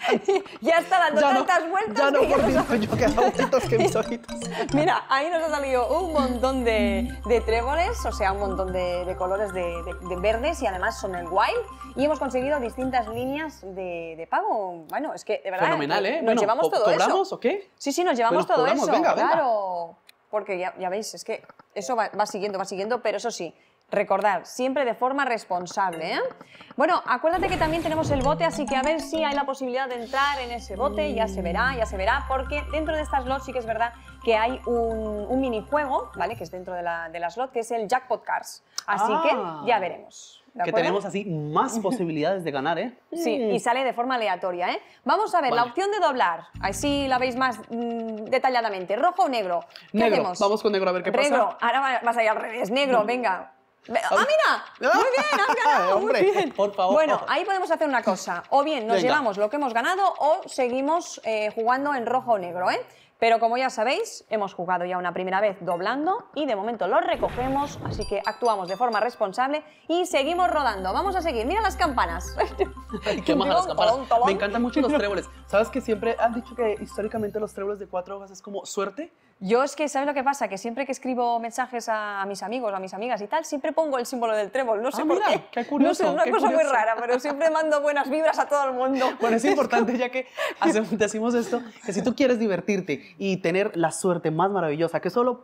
Ya está dando tantas vueltas. Ya no que por ya mí, yo que hago vueltas que mis ojitos. Mira, ahí nos ha salido un montón de tréboles, o sea, un montón de colores de verdes y además son el wild. Y hemos conseguido distintas líneas de pago. Bueno, es que de verdad. Fenomenal, ¿eh? Nos Bueno, llevamos todo ¿cobramos eso. o qué? Sí, nos llevamos Pues nos todo cobramos, eso. venga, venga. Claro. Porque ya veis, es que eso va siguiendo, pero eso sí. Recordad, siempre de forma responsable, ¿eh? Bueno, acuérdate que también tenemos el bote, así que a ver si hay la posibilidad de entrar en ese bote, ya se verá, porque dentro de esta slot sí que es verdad que hay un minijuego, ¿vale? Que es dentro de la slot, que es el Jackpot Cars. Así que ya veremos. ¿De Que acuerdo? tenemos así más posibilidades de ganar, ¿eh? Sí, y sale de forma aleatoria, ¿eh? Vamos a ver, la Vale. opción de doblar, así la veis más detalladamente, ¿rojo o negro. ¿Qué Negro, hacemos? vamos con negro a ver qué pasa. Negro, ahora vas a ir al revés, negro, venga. ¡Ah, mira! Muy bien, has ganado, Hombre, muy bien. por favor. Bueno, ahí podemos hacer una cosa. O bien nos Venga. llevamos lo que hemos ganado o seguimos jugando en rojo o negro, ¿eh? Pero como ya sabéis, hemos jugado ya una primera vez doblando y de momento lo recogemos, así que actuamos de forma responsable y seguimos rodando. Vamos a seguir. Mira las campanas. Ay, qué majas las campanas. Tolón, tolón. Me encantan mucho los tréboles. ¿Sabes que siempre han dicho que históricamente los tréboles de 4 hojas es como suerte? Yo es que, ¿sabes lo que pasa? Que siempre que escribo mensajes a mis amigos, a mis amigas y tal, siempre pongo el símbolo del trébol. No sé por mira, qué. qué curioso, No sé, una qué cosa muy curioso. rara, pero siempre mando buenas vibras a todo el mundo. Bueno, es importante ya que decimos esto, que si tú quieres divertirte y tener la suerte más maravillosa que solo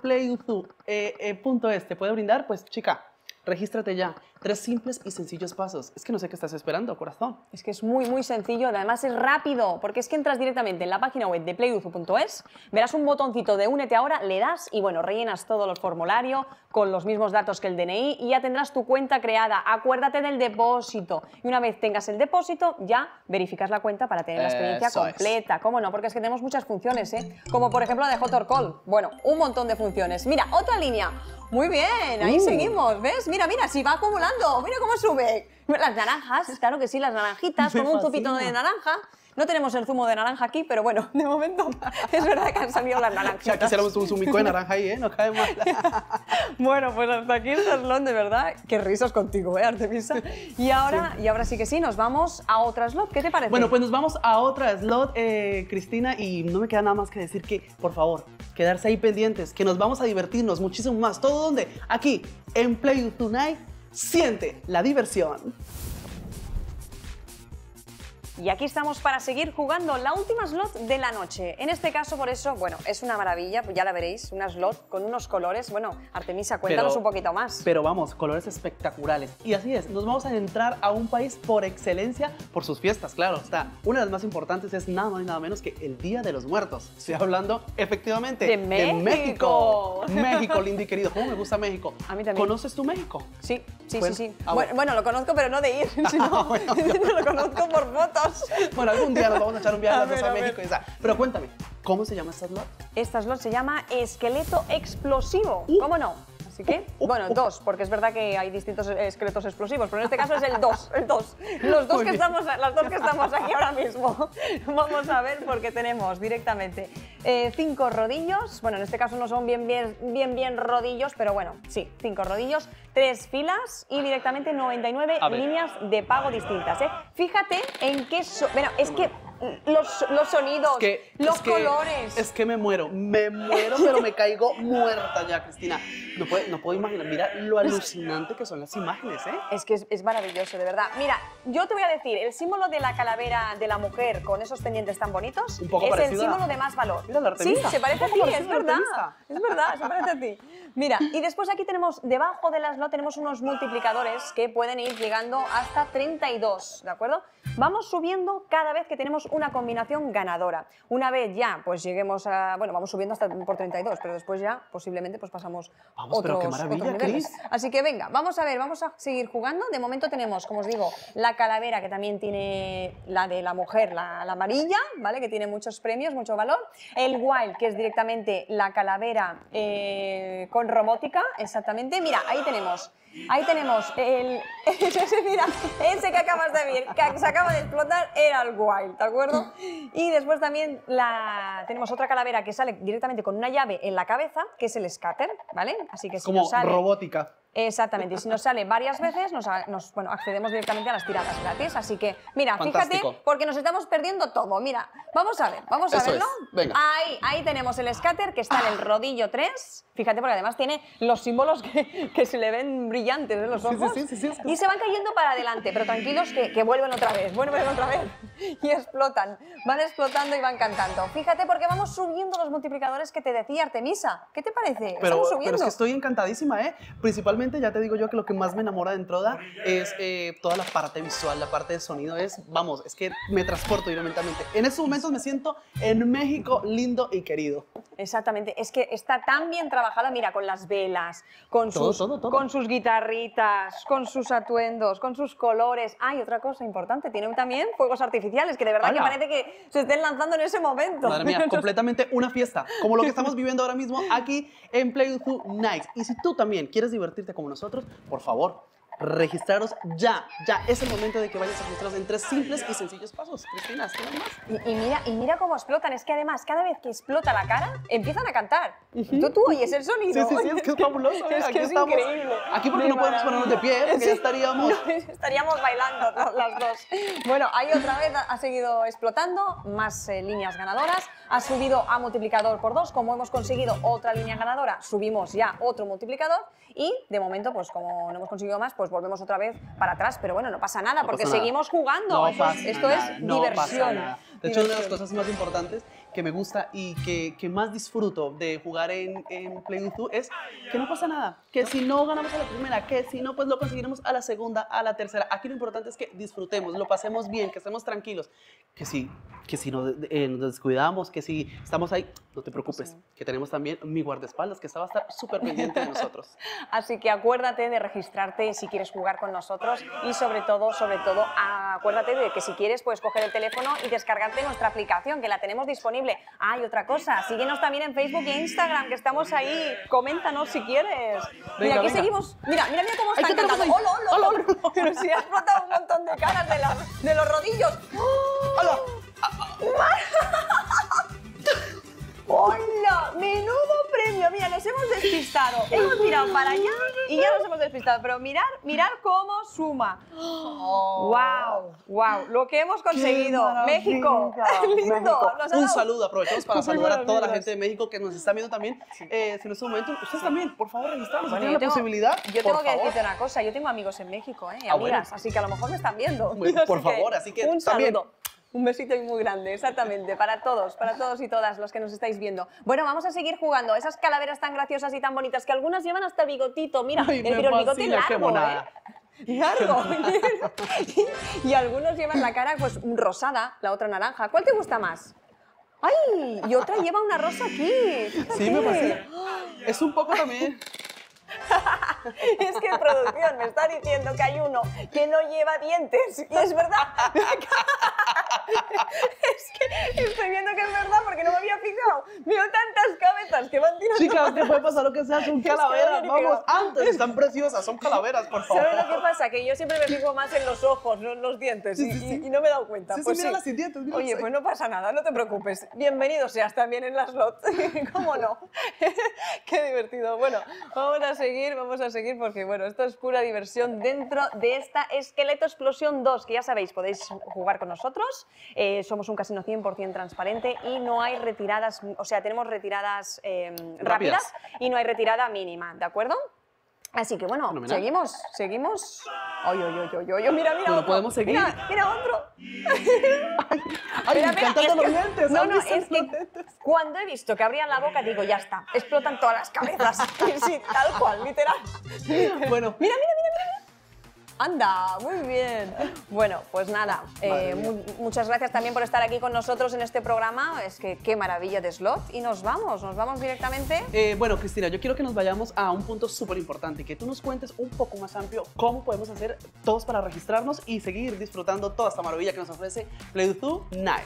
PlayUzu.es te puede brindar, pues chica, regístrate ya. 3 simples y sencillos pasos. Es que no sé qué estás esperando, corazón. Es que es muy sencillo, además es rápido, porque es que entras directamente en la página web de playuzu.es, verás un botoncito de únete ahora, le das y bueno, rellenas todo el formulario con los mismos datos que el DNI y ya tendrás tu cuenta creada. Acuérdate del depósito y una vez tengas el depósito ya verificas la cuenta para tener la experiencia Eso es. completa. ¿Cómo no? Porque es que tenemos muchas funciones, ¿eh? Como por ejemplo la de Hot or Cold. Bueno, un montón de funciones. Mira, otra línea. Muy bien, ahí seguimos, ¿ves? Mira, si va acumulando, mira cómo sube. Las naranjas, claro que sí, las naranjitas, Me con un zupito fascina. de naranja. No tenemos el zumo de naranja aquí, pero bueno, de momento es verdad que han salido las Ya naranjitas. quisiéramos un zumico de naranja ahí, ¿eh? No cae mal. Bueno, pues hasta aquí el slot, de verdad. Qué risas contigo, Artemisa. Y ahora sí que sí, nos vamos a otra slot. ¿Qué te parece? Bueno, pues nos vamos a otra slot, Cristina, y no me queda nada más que decir que, por favor, quedarse ahí pendientes, que nos vamos a divertirnos muchísimo más. ¿Todo dónde? Aquí, en Play Tonight, siente la diversión. Y aquí estamos para seguir jugando la última slot de la noche. En este caso, por eso, bueno, es una maravilla, ya la veréis, una slot con unos colores. Bueno, Artemisa, cuéntanos un poquito más. Pero vamos, colores espectaculares. Y así es, nos vamos a entrar a un país por excelencia por sus fiestas, claro. Está, una de las más importantes es nada más y nada menos que el Día de los Muertos. Estoy hablando, efectivamente, ¡De México! México, lindo y querido. ¿Cómo me gusta México? A mí también. ¿Conoces tú México? Sí. Bueno, Sí. ah, Bueno, lo conozco, pero no de ir, sino Bueno. lo conozco por fotos. Bueno, algún día nos vamos a echar un viaje A a, ver, a a México ver. y esa. Pero cuéntame, ¿cómo se llama esta slot? Esta slot se llama esqueleto explosivo. ¿Cómo no? Así que, bueno, 2, porque es verdad que hay distintos esqueletos explosivos, pero en este caso es el 2, el 2. Las dos que estamos aquí ahora mismo. Vamos a ver porque tenemos directamente 5 rodillos, bueno, en este caso no son bien rodillos, pero bueno, sí, 5 rodillos, 3 filas y directamente 99 A ver. líneas de pago distintas, ¿eh? Fíjate en qué... Bueno, es que los sonidos, los colores. Es que me muero, pero me caigo muerta ya, Cristina. No puedo imaginar, mira lo alucinante que son las imágenes, ¿eh? Es que es maravilloso, de verdad. Mira, yo te voy a decir, el símbolo de la calavera de la mujer con esos pendientes tan bonitos Un poco es el parecido a- símbolo de más valor. Mira, la Sí, Artemisa. se parece a Un ti, poco es parecido a la verdad. Artemisa. Es verdad, se parece a ti. Mira, y después aquí tenemos, debajo de las tenemos unos multiplicadores que pueden ir llegando hasta 32, ¿de acuerdo? Vamos subiendo cada vez que tenemos una combinación ganadora. Una vez ya, pues lleguemos a, bueno, vamos subiendo hasta por 32, pero después ya posiblemente pues pasamos Vamos, pero qué maravilla, niveles. Cris. Así que venga, vamos a ver, vamos a seguir jugando. De momento tenemos, como os digo, la calavera, que también tiene la de la mujer, la amarilla, ¿vale? Que tiene muchos premios, mucho valor. El wild, que es directamente la calavera con robótica, exactamente. Mira, ahí tenemos el... mira, ese que acabas de ver, que se acaba de explotar, era el wild, ¿de acuerdo? Y después también tenemos otra calavera que sale directamente con una llave en la cabeza, que es el scatter, ¿vale? Así que si Como nos sale... robótica. Exactamente, y si nos sale varias veces, bueno, accedemos directamente a las tiradas gratis. Así que, mira, Fantástico. fíjate, porque nos estamos perdiendo todo. Mira, vamos a Eso verlo. es, venga. Ahí tenemos el scatter que está en el rodillo 3. Fíjate, porque además tiene los símbolos que se le ven brillantes en los Sí, ojos. sí. Y se van cayendo para adelante, pero tranquilos que vuelven otra vez y explotan. Van explotando y van cantando. Fíjate, porque vamos subiendo los multiplicadores que te decía Artemisa. ¿Qué te parece? Pero Estamos subiendo. es que estoy encantadísima, ¿eh? Principalmente, ya te digo yo que lo que más me enamora de Entroda es toda la parte visual, la parte de sonido. Es que me transporto directamente. En estos momentos me siento en México lindo y querido. Exactamente, es que está tan bien trabajada, mira, con las velas, con Todo. con sus guitarritas, con sus atuendos, con sus colores. Hay otra cosa importante, tiene también fuegos artificiales, que de verdad que ¡Hala! parece que se estén lanzando en ese momento. Madre mía, completamente una fiesta, como lo que estamos viviendo ahora mismo aquí en Play Zoo Nights. Y si tú también quieres divertirte como nosotros, por favor, registraros ya. Es el momento de que vayas a registraros en 3 simples y sencillos pasos. Cristina, ¿tienes más? Y mira cómo explotan, es que además cada vez que explota la cara empiezan a cantar. Tú oyes el sonido. Sí, es que es fabuloso. Es Aquí que es estamos. increíble. Aquí porque De no podemos maravilla. ponernos de pie, porque ya estaríamos... Estaríamos bailando las dos. Bueno, ahí otra vez ha seguido explotando, más líneas ganadoras, ha subido a multiplicador por 2, como hemos conseguido otra línea ganadora, subimos ya otro multiplicador y de momento, pues como no hemos conseguido más, pues volvemos otra vez para atrás, pero bueno, no pasa nada, No porque pasa nada. seguimos jugando. No Esto pasa esto nada, es no diversión. pasa nada. De hecho, una de las Diversión. cosas más importantes que me gusta y que más disfruto de jugar en Play Zoo es que no pasa nada, que si no ganamos a la primera, que si no, pues lo conseguiremos a la segunda, a la tercera. Aquí lo importante es que disfrutemos, lo pasemos bien, que estemos tranquilos, que si nos descuidamos, que si estamos ahí, no te preocupes, que tenemos también mi guardaespaldas, que va a estar súper pendiente de nosotros. Así que acuérdate de registrarte si quieres jugar con nosotros y sobre todo, acuérdate de que si quieres puedes coger el teléfono y descargarte nuestra aplicación, que la tenemos disponible. Ah, y otra cosa, síguenos también en Facebook e Instagram, que estamos ahí. Coméntanos si quieres. Mira, aquí venga. seguimos. Mira cómo Ay, están ¿qué tenemos cantando. ahí? ¡Hola, hola! Pero si ha explotado un montón de caras de los rodillos. ¡Hola! ¡Hola! ¡Menudo premio! Mira, nos hemos despistado. Hemos mirado para allá y ya nos hemos despistado. Pero mirad cómo suma. ¡Wow! Lo que hemos conseguido. maravilla! México. Lindo. México. Nos ha Un dado- saludo, aprovechamos para saludar a toda la maravillas. gente de México que nos está viendo también. Si en este momento, ustedes también, por favor, registrarnos. Bueno, si tienen la posibilidad, yo por tengo que favor. decirte una cosa, yo tengo amigos en México, y Ah, bueno. amigas, así que a lo mejor me están viendo. Bueno, por favor, así que un también. saludo. Un besito muy grande, exactamente, para todos y todas los que nos estáis viendo. Bueno, vamos a seguir jugando. Esas calaveras tan graciosas y tan bonitas, que algunas llevan hasta bigotito. Mira, Ay, pero me el bigote fascina, qué largo, monada. Largo. Y algunos llevan la cara pues rosada, la otra naranja. ¿Cuál te gusta más? ¡Ay! Y otra lleva una rosa aquí. Sí, me Fíjate. fascina. Es un poco también... Es que en producción me está diciendo que hay uno que no lleva dientes. Y es verdad. Es que estoy viendo que es verdad porque no me había fijado. Veo tantas cabezas que van tirando. Chicas, te puede pasar lo que sea, son que calaveras. no Vamos, creo. antes, están preciosas, son calaveras, por favor. ¿Sabes lo que pasa? Que yo siempre me fijo más en los ojos, no en los dientes. Sí, sí, sí. Y no me he dado cuenta. Sí, sí, Pues míralas sin dientes, míralas Oye, ahí. pues no pasa nada, no te preocupes. Bienvenido seas también en las slot. ¿Cómo no? Qué divertido. Bueno, vamos a seguir seguir porque, bueno, esto es pura diversión dentro de esta Esqueleto Explosión 2, que ya sabéis, podéis jugar con nosotros. Somos un casino 100% transparente y no hay retiradas, o sea, tenemos retiradas rápidas y no hay retirada mínima, ¿de acuerdo? Así que bueno, Fenomenal. seguimos. Ay, mira Bueno, otro. podemos seguir. Mira otro. ¡Ay, me Espera, encantan es los que- dientes! No, ¿has no, visto es los que dientes? cuando he visto que abrían la boca, digo, ya está, explotan todas las cabezas. Sí, tal cual, literal. Bueno, Mira. Anda, muy bien. Bueno, pues nada, Madre mía. muchas gracias también por estar aquí con nosotros en este programa. Es que qué maravilla de slot. Y nos vamos directamente. Bueno, Cristina, yo quiero que nos vayamos a un punto súper importante, que tú nos cuentes un poco más amplio cómo podemos hacer todos para registrarnos y seguir disfrutando toda esta maravilla que nos ofrece Play Zoo Night.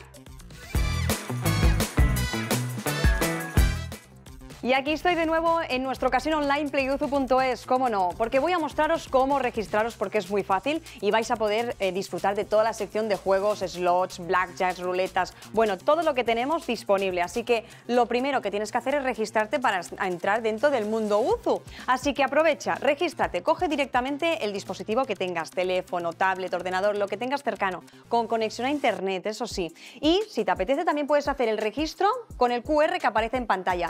Y aquí estoy de nuevo en nuestro casino online playuzu.es, cómo no, porque voy a mostraros cómo registraros porque es muy fácil y vais a poder disfrutar de toda la sección de juegos, slots, blackjacks, ruletas, bueno, todo lo que tenemos disponible. Así que lo primero que tienes que hacer es registrarte para entrar dentro del mundo Uzu. Así que aprovecha, regístrate, coge directamente el dispositivo que tengas, teléfono, tablet, ordenador, lo que tengas cercano, con conexión a internet, eso sí. Y si te apetece también puedes hacer el registro con el QR que aparece en pantalla.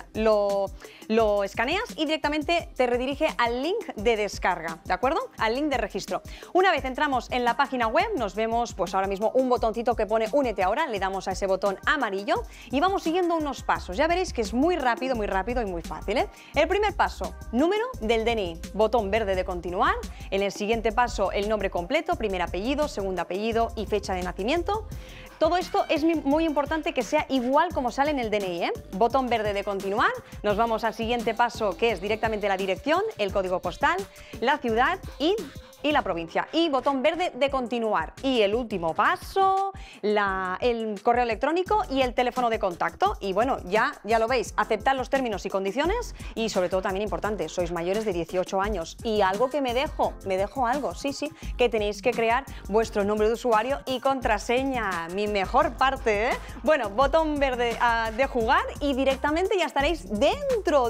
Lo escaneas y directamente te redirige al link de descarga, ¿de acuerdo? Al link de registro. Una vez entramos en la página web, nos vemos pues ahora mismo un botoncito que pone Únete ahora, le damos a ese botón amarillo y vamos siguiendo unos pasos. Ya veréis que es muy rápido y muy fácil, ¿eh? El primer paso, número del DNI, botón verde de continuar. En el siguiente paso, el nombre completo, primer apellido, segundo apellido y fecha de nacimiento. Todo esto es muy importante que sea igual como sale en el DNI, ¿eh? Botón verde de continuar, nos vamos al siguiente paso que es directamente la dirección, el código postal, la ciudad y la provincia. Y botón verde de continuar. Y el último paso, el correo electrónico y el teléfono de contacto. Y bueno, ya lo veis, aceptar los términos y condiciones y sobre todo también importante, sois mayores de 18 años. Y algo que me dejo algo, sí, que tenéis que crear vuestro nombre de usuario y contraseña, mi mejor parte, ¿eh? Bueno, botón verde de jugar y directamente ya estaréis dentro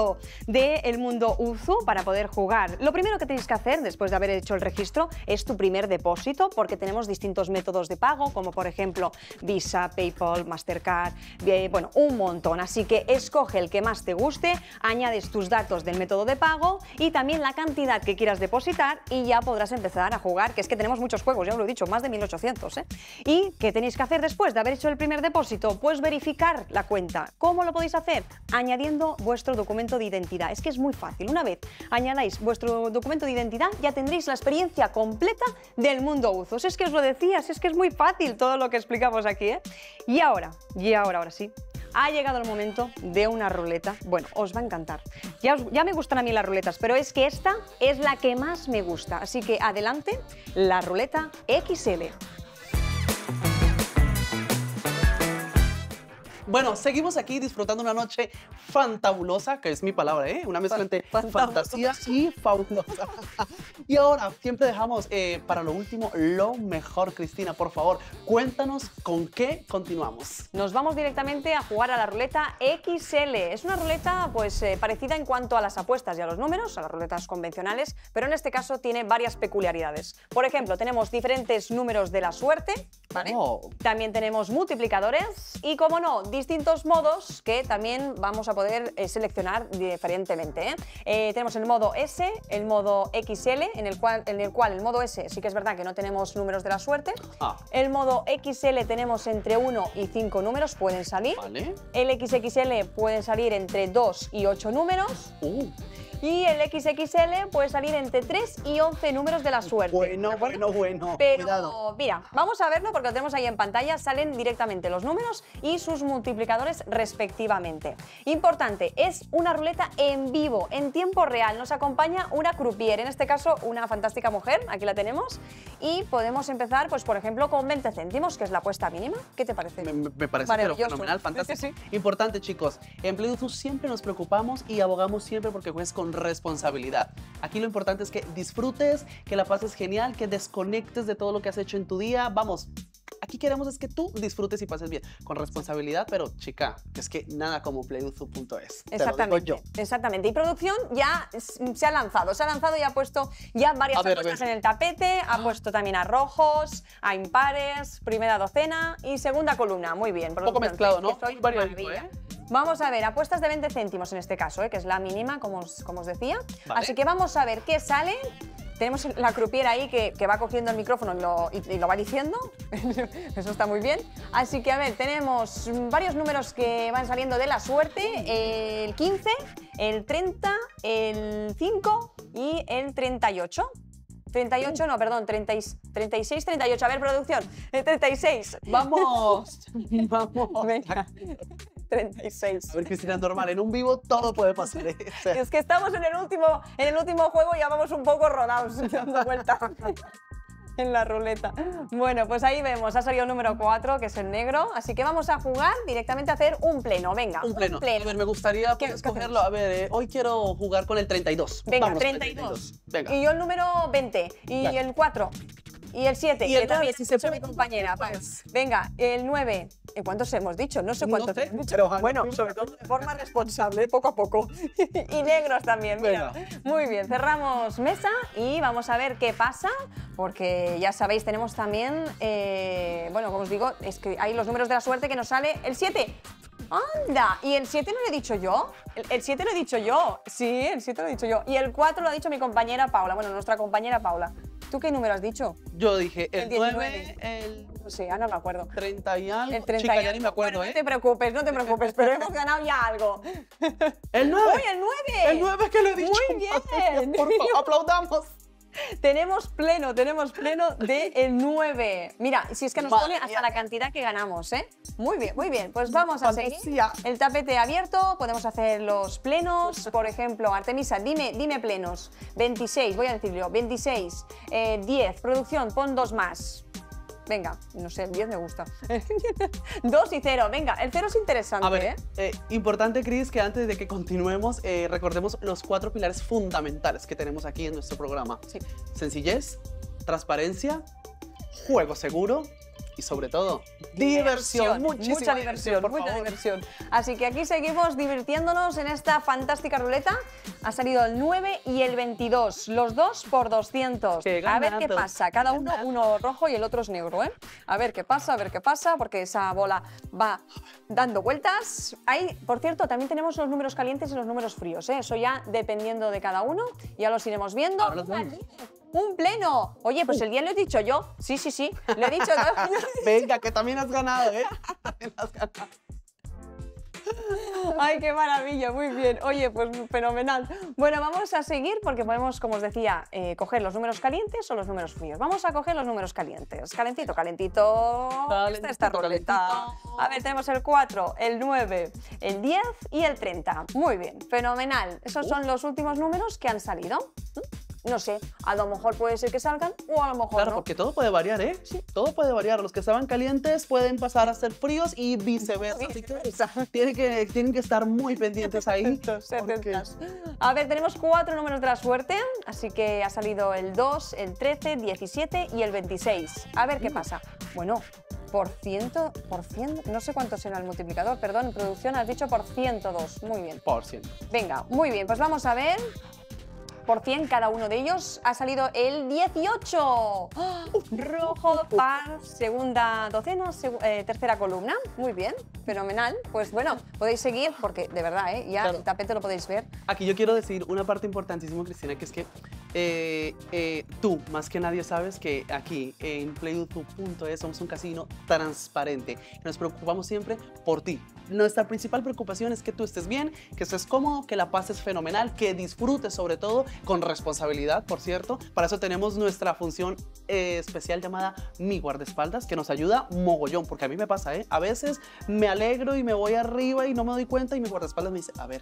del mundo Uzu para poder jugar. Lo primero que tenéis que hacer después de haber hecho el registro es tu primer depósito, porque tenemos distintos métodos de pago, como por ejemplo Visa, PayPal, Mastercard, bueno, un montón. Así que escoge el que más te guste, añades tus datos del método de pago y también la cantidad que quieras depositar y ya podrás empezar a jugar, que es que tenemos muchos juegos, ya os lo he dicho, más de 1800, ¿eh? ¿Y qué tenéis que hacer después de haber hecho el primer depósito? Pues verificar la cuenta. ¿Cómo lo podéis hacer? Añadiendo vuestro documento de identidad. Es que es muy fácil. Una vez añadáis vuestro documento de identidad, ya tendréis la experiencia completa del mundo Uzu. Si es que os lo decía, si es que es muy fácil todo lo que explicamos aquí, ¿eh? Y ahora sí, ha llegado el momento de una ruleta. Bueno, os va a encantar. Ya me gustan a mí las ruletas, pero es que esta es la que más me gusta. Así que adelante, la ruleta XL. Bueno, seguimos aquí disfrutando una noche fantabulosa, que es mi palabra, ¿eh? Una mezcla entre fantasía y fabulosa. Y ahora, siempre dejamos para lo último lo mejor, Cristina. Por favor, cuéntanos con qué continuamos. Nos vamos directamente a jugar a la ruleta XL. Es una ruleta pues parecida en cuanto a las apuestas y a los números, a las ruletas convencionales, pero en este caso tiene varias peculiaridades. Por ejemplo, tenemos diferentes números de la suerte, ¿vale? Oh. También tenemos multiplicadores y, como no, distintos modos que también vamos a poder seleccionar diferentemente, ¿eh? Tenemos el modo S, el modo XL, en el cual el modo S sí que es verdad que no tenemos números de la suerte. El modo XL tenemos entre 1 y 5 números, pueden salir. Vale. El XXL pueden salir entre 2 y 8 números. Y el XXL puede salir entre 3 y 11 números de la suerte. Bueno. Pero Cuidado. mira, vamos a verlo porque lo tenemos ahí en pantalla, salen directamente los números y sus multiplicadores respectivamente. Importante, es una ruleta en vivo, en tiempo real, nos acompaña una croupier, en este caso una fantástica mujer, aquí la tenemos, y podemos empezar, pues por ejemplo, con 20 céntimos, que es la apuesta mínima. ¿Qué te parece? Me parece Maravilloso. fenomenal, fantástico. Sí. Importante, chicos, en Play Uzu siempre nos preocupamos y abogamos siempre porque juegues con responsabilidad. Aquí lo importante es que disfrutes, que la pases genial, que desconectes de todo lo que has hecho en tu día. Vamos, Aquí queremos es que tú disfrutes y pases bien, con responsabilidad, pero chica, es que nada como playuzu.es. Exactamente, exactamente. Y producción ya se ha lanzado y ha puesto ya varias apuestas en el tapete, ha puesto también a rojos, a impares, primera docena y segunda columna. Muy bien. Un poco mezclado, ¿no? Maravilla. Vamos a ver, apuestas de 20 céntimos en este caso, que es la mínima, como os decía. Vale. Así que vamos a ver qué sale. Tenemos la croupier ahí que va cogiendo el micrófono y lo va diciendo. Eso está muy bien. Así que, a ver, tenemos varios números que van saliendo de la suerte. El 15, el 30, el 5 y el 38. 38, no, perdón, 36, 38. A ver, producción, el 36. ¡Vamos! ¡Vamos! Venga. 36. A ver, Cristina, normal, en un vivo todo puede pasar, ¿eh? O sea, Es que estamos en el último juego y ya vamos un poco rodados, dando vuelta en la ruleta. Bueno, pues ahí vemos, ha salido el número 4, que es el negro, así que vamos a jugar directamente a hacer un pleno, venga. un pleno. A ver, me gustaría escogerlo. A ver, hoy quiero jugar con el 32. Venga, Vámonos con el 32. Venga. Y yo el número 20, y Vale. el 4, y el 7, Y el que también 9, si se soy puede. mi compañera. Pues. Venga, el 9. ¿Cuántos hemos dicho? No sé cuántos No sé, hemos dicho. pero Bueno, sobre todo de forma responsable, poco a poco. Y negros también, mira. Venga. Muy bien, cerramos mesa y vamos a ver qué pasa, porque ya sabéis, tenemos también, bueno, como os digo, es que hay los números de la suerte que nos sale el 7. ¡Anda! ¿Y el 7 no lo he dicho yo? El 7 lo he dicho yo. Sí, el 7 lo he dicho yo. Y el 4 lo ha dicho mi compañera Paula. Bueno, nuestra compañera Paula. ¿Tú qué número has dicho? Yo dije el 19. 9, el No sé, ahora no me acuerdo. 30 y algo. El 30 Chica, y ya ni me algo. acuerdo, Bueno, ¿eh? no te preocupes, pero hemos ganado ya algo. El 9. ¡Uy, el 9! El 9 que lo he dicho. Muy bien. Por favor, aplaudamos. Tenemos pleno de el 9. Mira, si es que nos Madre pone hasta mía. la cantidad que ganamos, ¿eh? Muy bien. Pues vamos a seguir. Fantasía. El tapete abierto, podemos hacer los plenos. Por ejemplo, Artemisa, dime plenos. 26, voy a decirlo, 26. 10, producción, pon 2 más. Venga, no sé, el 10 me gusta. 2 y 0, venga, el 0 es interesante, A ver, ¿eh? importante, Cris, que antes de que continuemos, recordemos los 4 pilares fundamentales que tenemos aquí en nuestro programa. Sí. Sencillez, transparencia, juego seguro y sobre todo, diversión. Mucha diversión, por mucha favor. diversión. Así que aquí seguimos divirtiéndonos en esta fantástica ruleta. Ha salido el 9 y el 22, los dos por 200. Qué A ver qué ganado. pasa, cada uno rojo y el otro es negro, ¿eh? A ver qué pasa, porque esa bola va dando vueltas. Ahí, por cierto, también tenemos los números calientes y los números fríos, ¿eh? Eso ya dependiendo de cada uno, ya los iremos viendo. Ahora los vemos. ¡Un pleno! Oye, pues el día lo he dicho yo. Sí, lo he dicho yo. Venga, que también has ganado, ¿eh? También has ganado. ¡Ay, qué maravilla! Muy bien. Oye, pues fenomenal. Bueno, vamos a seguir porque podemos, como os decía, coger los números calientes o los números fríos. Vamos a coger los números calientes. Calentito. Calentito, Esta ruleta. calentito. A ver, tenemos el 4, el 9, el 10 y el 30. Muy bien, fenomenal. Esos son los últimos números que han salido. No sé, a lo mejor puede ser que salgan o a lo mejor Claro, no. porque todo puede variar, ¿eh? Sí. Todo puede variar. Los que estaban calientes pueden pasar a ser fríos y viceversa. Así que tienen que estar muy pendientes ahí. porque- A ver, tenemos 4 números de la suerte, así que ha salido el 2, el 13, 17 y el 26. A ver qué pasa. Bueno, por 100, no sé cuánto será el multiplicador, perdón, en producción has dicho por 102. Muy bien. Por ciento. Venga, muy bien, pues vamos a ver. Por 100 cada uno de ellos ha salido el 18. ¡Ah! Rojo, par, segunda docena, tercera columna. Muy bien, fenomenal. Pues bueno, podéis seguir porque de verdad, ya Claro. el tapete lo podéis ver. Aquí yo quiero decir una parte importantísima, Cristina, que es que tú, más que nadie, sabes que aquí en playuzu.es somos un casino transparente. Nos preocupamos siempre por ti. Nuestra principal preocupación es que tú estés bien, que estés cómodo, que la pases fenomenal, que disfrutes sobre todo, con responsabilidad, por cierto. Para eso tenemos nuestra función especial llamada Mi Guardaespaldas, que nos ayuda mogollón, porque a mí me pasa, ¿eh? A veces me alegro y me voy arriba y no me doy cuenta y mi guardaespaldas me dice, a ver,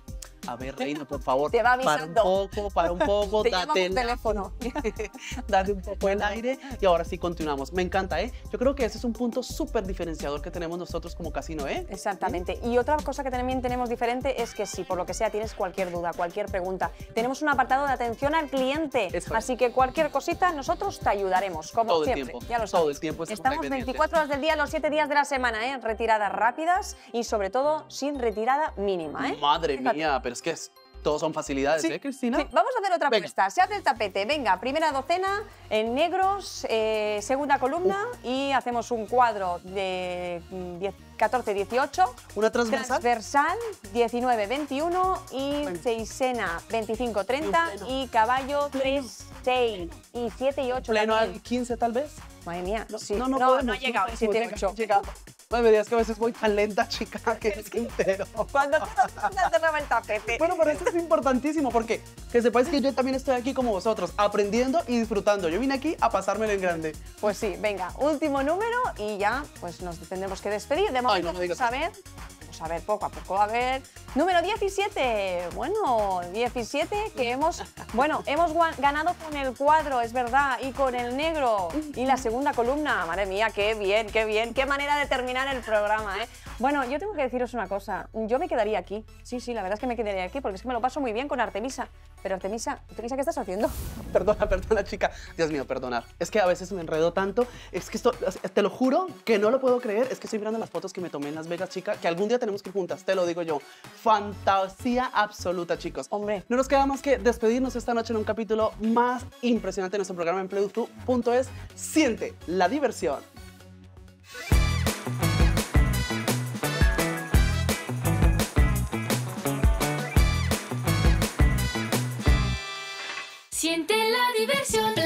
A ver, reina, por favor. Te va para un avisando. poco, Te llama date por teléfono. date un poco el aire y ahora sí continuamos. Me encanta, ¿eh? Yo creo que ese es un punto súper diferenciador que tenemos nosotros como casino, ¿eh? Exactamente. Y otra cosa que también tenemos diferente es que si por lo que sea tienes cualquier duda, cualquier pregunta, tenemos un apartado de atención al cliente. Eso es. Así que cualquier cosita nosotros te ayudaremos, como Todo el siempre. tiempo, Ya lo todo sabes. el tiempo estamos Estamos ahí pendientes. 24 horas del día, los 7 días de la semana, ¿eh? Retiradas rápidas y sobre todo sin retirada mínima, ¿eh? Madre Fíjate. mía, pero es que todos son facilidades, Sí, ¿eh, Cristina? sí. Vamos a hacer otra Venga. apuesta. Se hace el tapete. Venga, primera docena en negros, segunda columna y hacemos un cuadro de 14-18. Una transversal. Transversal 19-21 y Venga. seisena Y un 25-30 pleno. y caballo 3-6 y 7 y 8 Pleno también. al 15 tal vez. Madre mía, No, sí. no no podemos, ha llegado, no 7 y podemos, 8. llegado. No me digas que a veces voy tan lenta, chica, que es que entero. Cuando te cerraba el tapete. Bueno, pero esto es importantísimo porque que sepáis que yo también estoy aquí como vosotros, aprendiendo y disfrutando. Yo vine aquí a pasármelo en grande. Pues sí, venga, último número y ya pues nos tendremos que despedir. De momento no me digas vamos a ver poco a poco. A ver, número 17. Bueno, 17 que hemos ganado con el cuadro, es verdad, y con el negro y la segunda columna. Madre mía, qué bien, qué manera de terminar el programa, ¿eh? Bueno, yo tengo que deciros una cosa, yo me quedaría aquí. Sí, la verdad es que me quedaría aquí porque es que me lo paso muy bien con Artemisa. Pero Artemisa, ¿qué estás haciendo? Perdona, chica. Dios mío, perdonar. Es que a veces me enredo tanto. Es que esto, te lo juro que no lo puedo creer. Es que estoy mirando las fotos que me tomé en Las Vegas, chica, que algún día tenemos que ir juntas, te lo digo yo. Fantasía absoluta, chicos. Hombre. No nos queda más que despedirnos esta noche en un capítulo más impresionante de nuestro programa en PlayUSU.es. Siente la diversión. Siente la diversión.